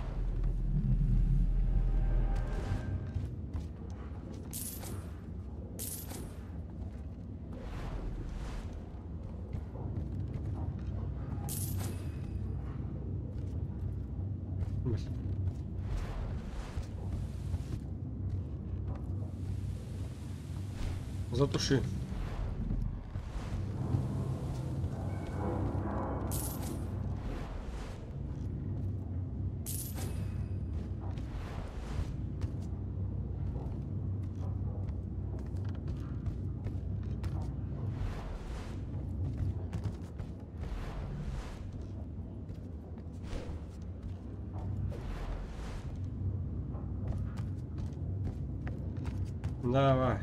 [SPEAKER 1] Затуши. Давай.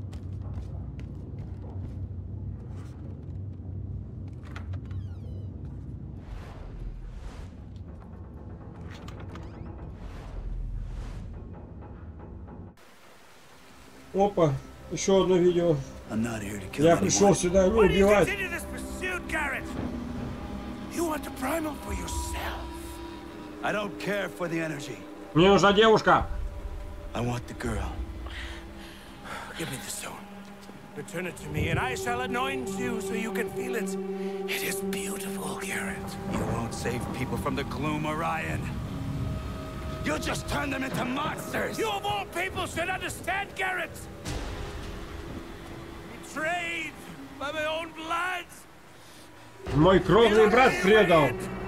[SPEAKER 1] Опа, еще одно видео. Я пришел сюда не убивать. Мне нужна девушка.
[SPEAKER 8] Give me the stone. Return it to me, and I shall anoint you so you can feel it. It is beautiful, Garrett. You won't save people from the gloom, Orion. You'll just turn them into monsters. You of all people should understand, Garrett. Betrayed by my own blood.
[SPEAKER 1] Мой кровный брат предал.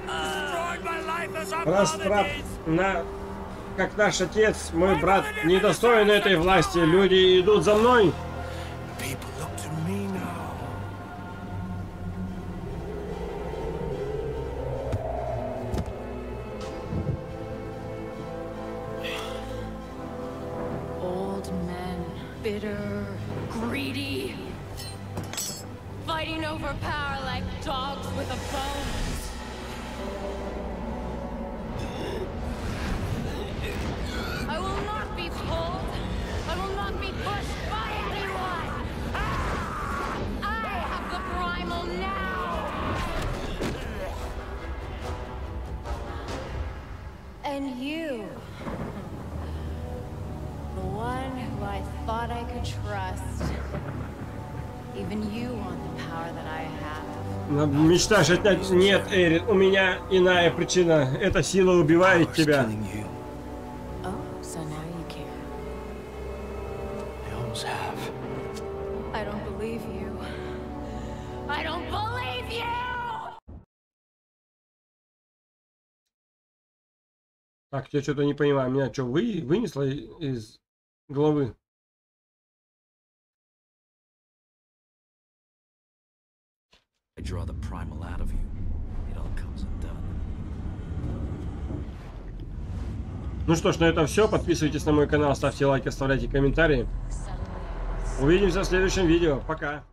[SPEAKER 1] Расправ на... Как наш отец, мой брат, недостоин этой власти. Люди идут за мной.
[SPEAKER 3] Old men, bitter, greedy, fighting over power like dogs with a bone. I will not be pulled. I will not be pushed by anyone. I have the primal now. And you, the one who I thought I could trust. Even you want the power that I have.
[SPEAKER 1] Мечтаешь отнять? Нет, Эрин, у меня иная причина. Эта сила убивает тебя. Так, я что-то не понимаю. Меня что, вынесло из головы? Ну что ж, на этом все. Подписывайтесь на мой канал, ставьте лайки, оставляйте комментарии. Увидимся в следующем видео. Пока.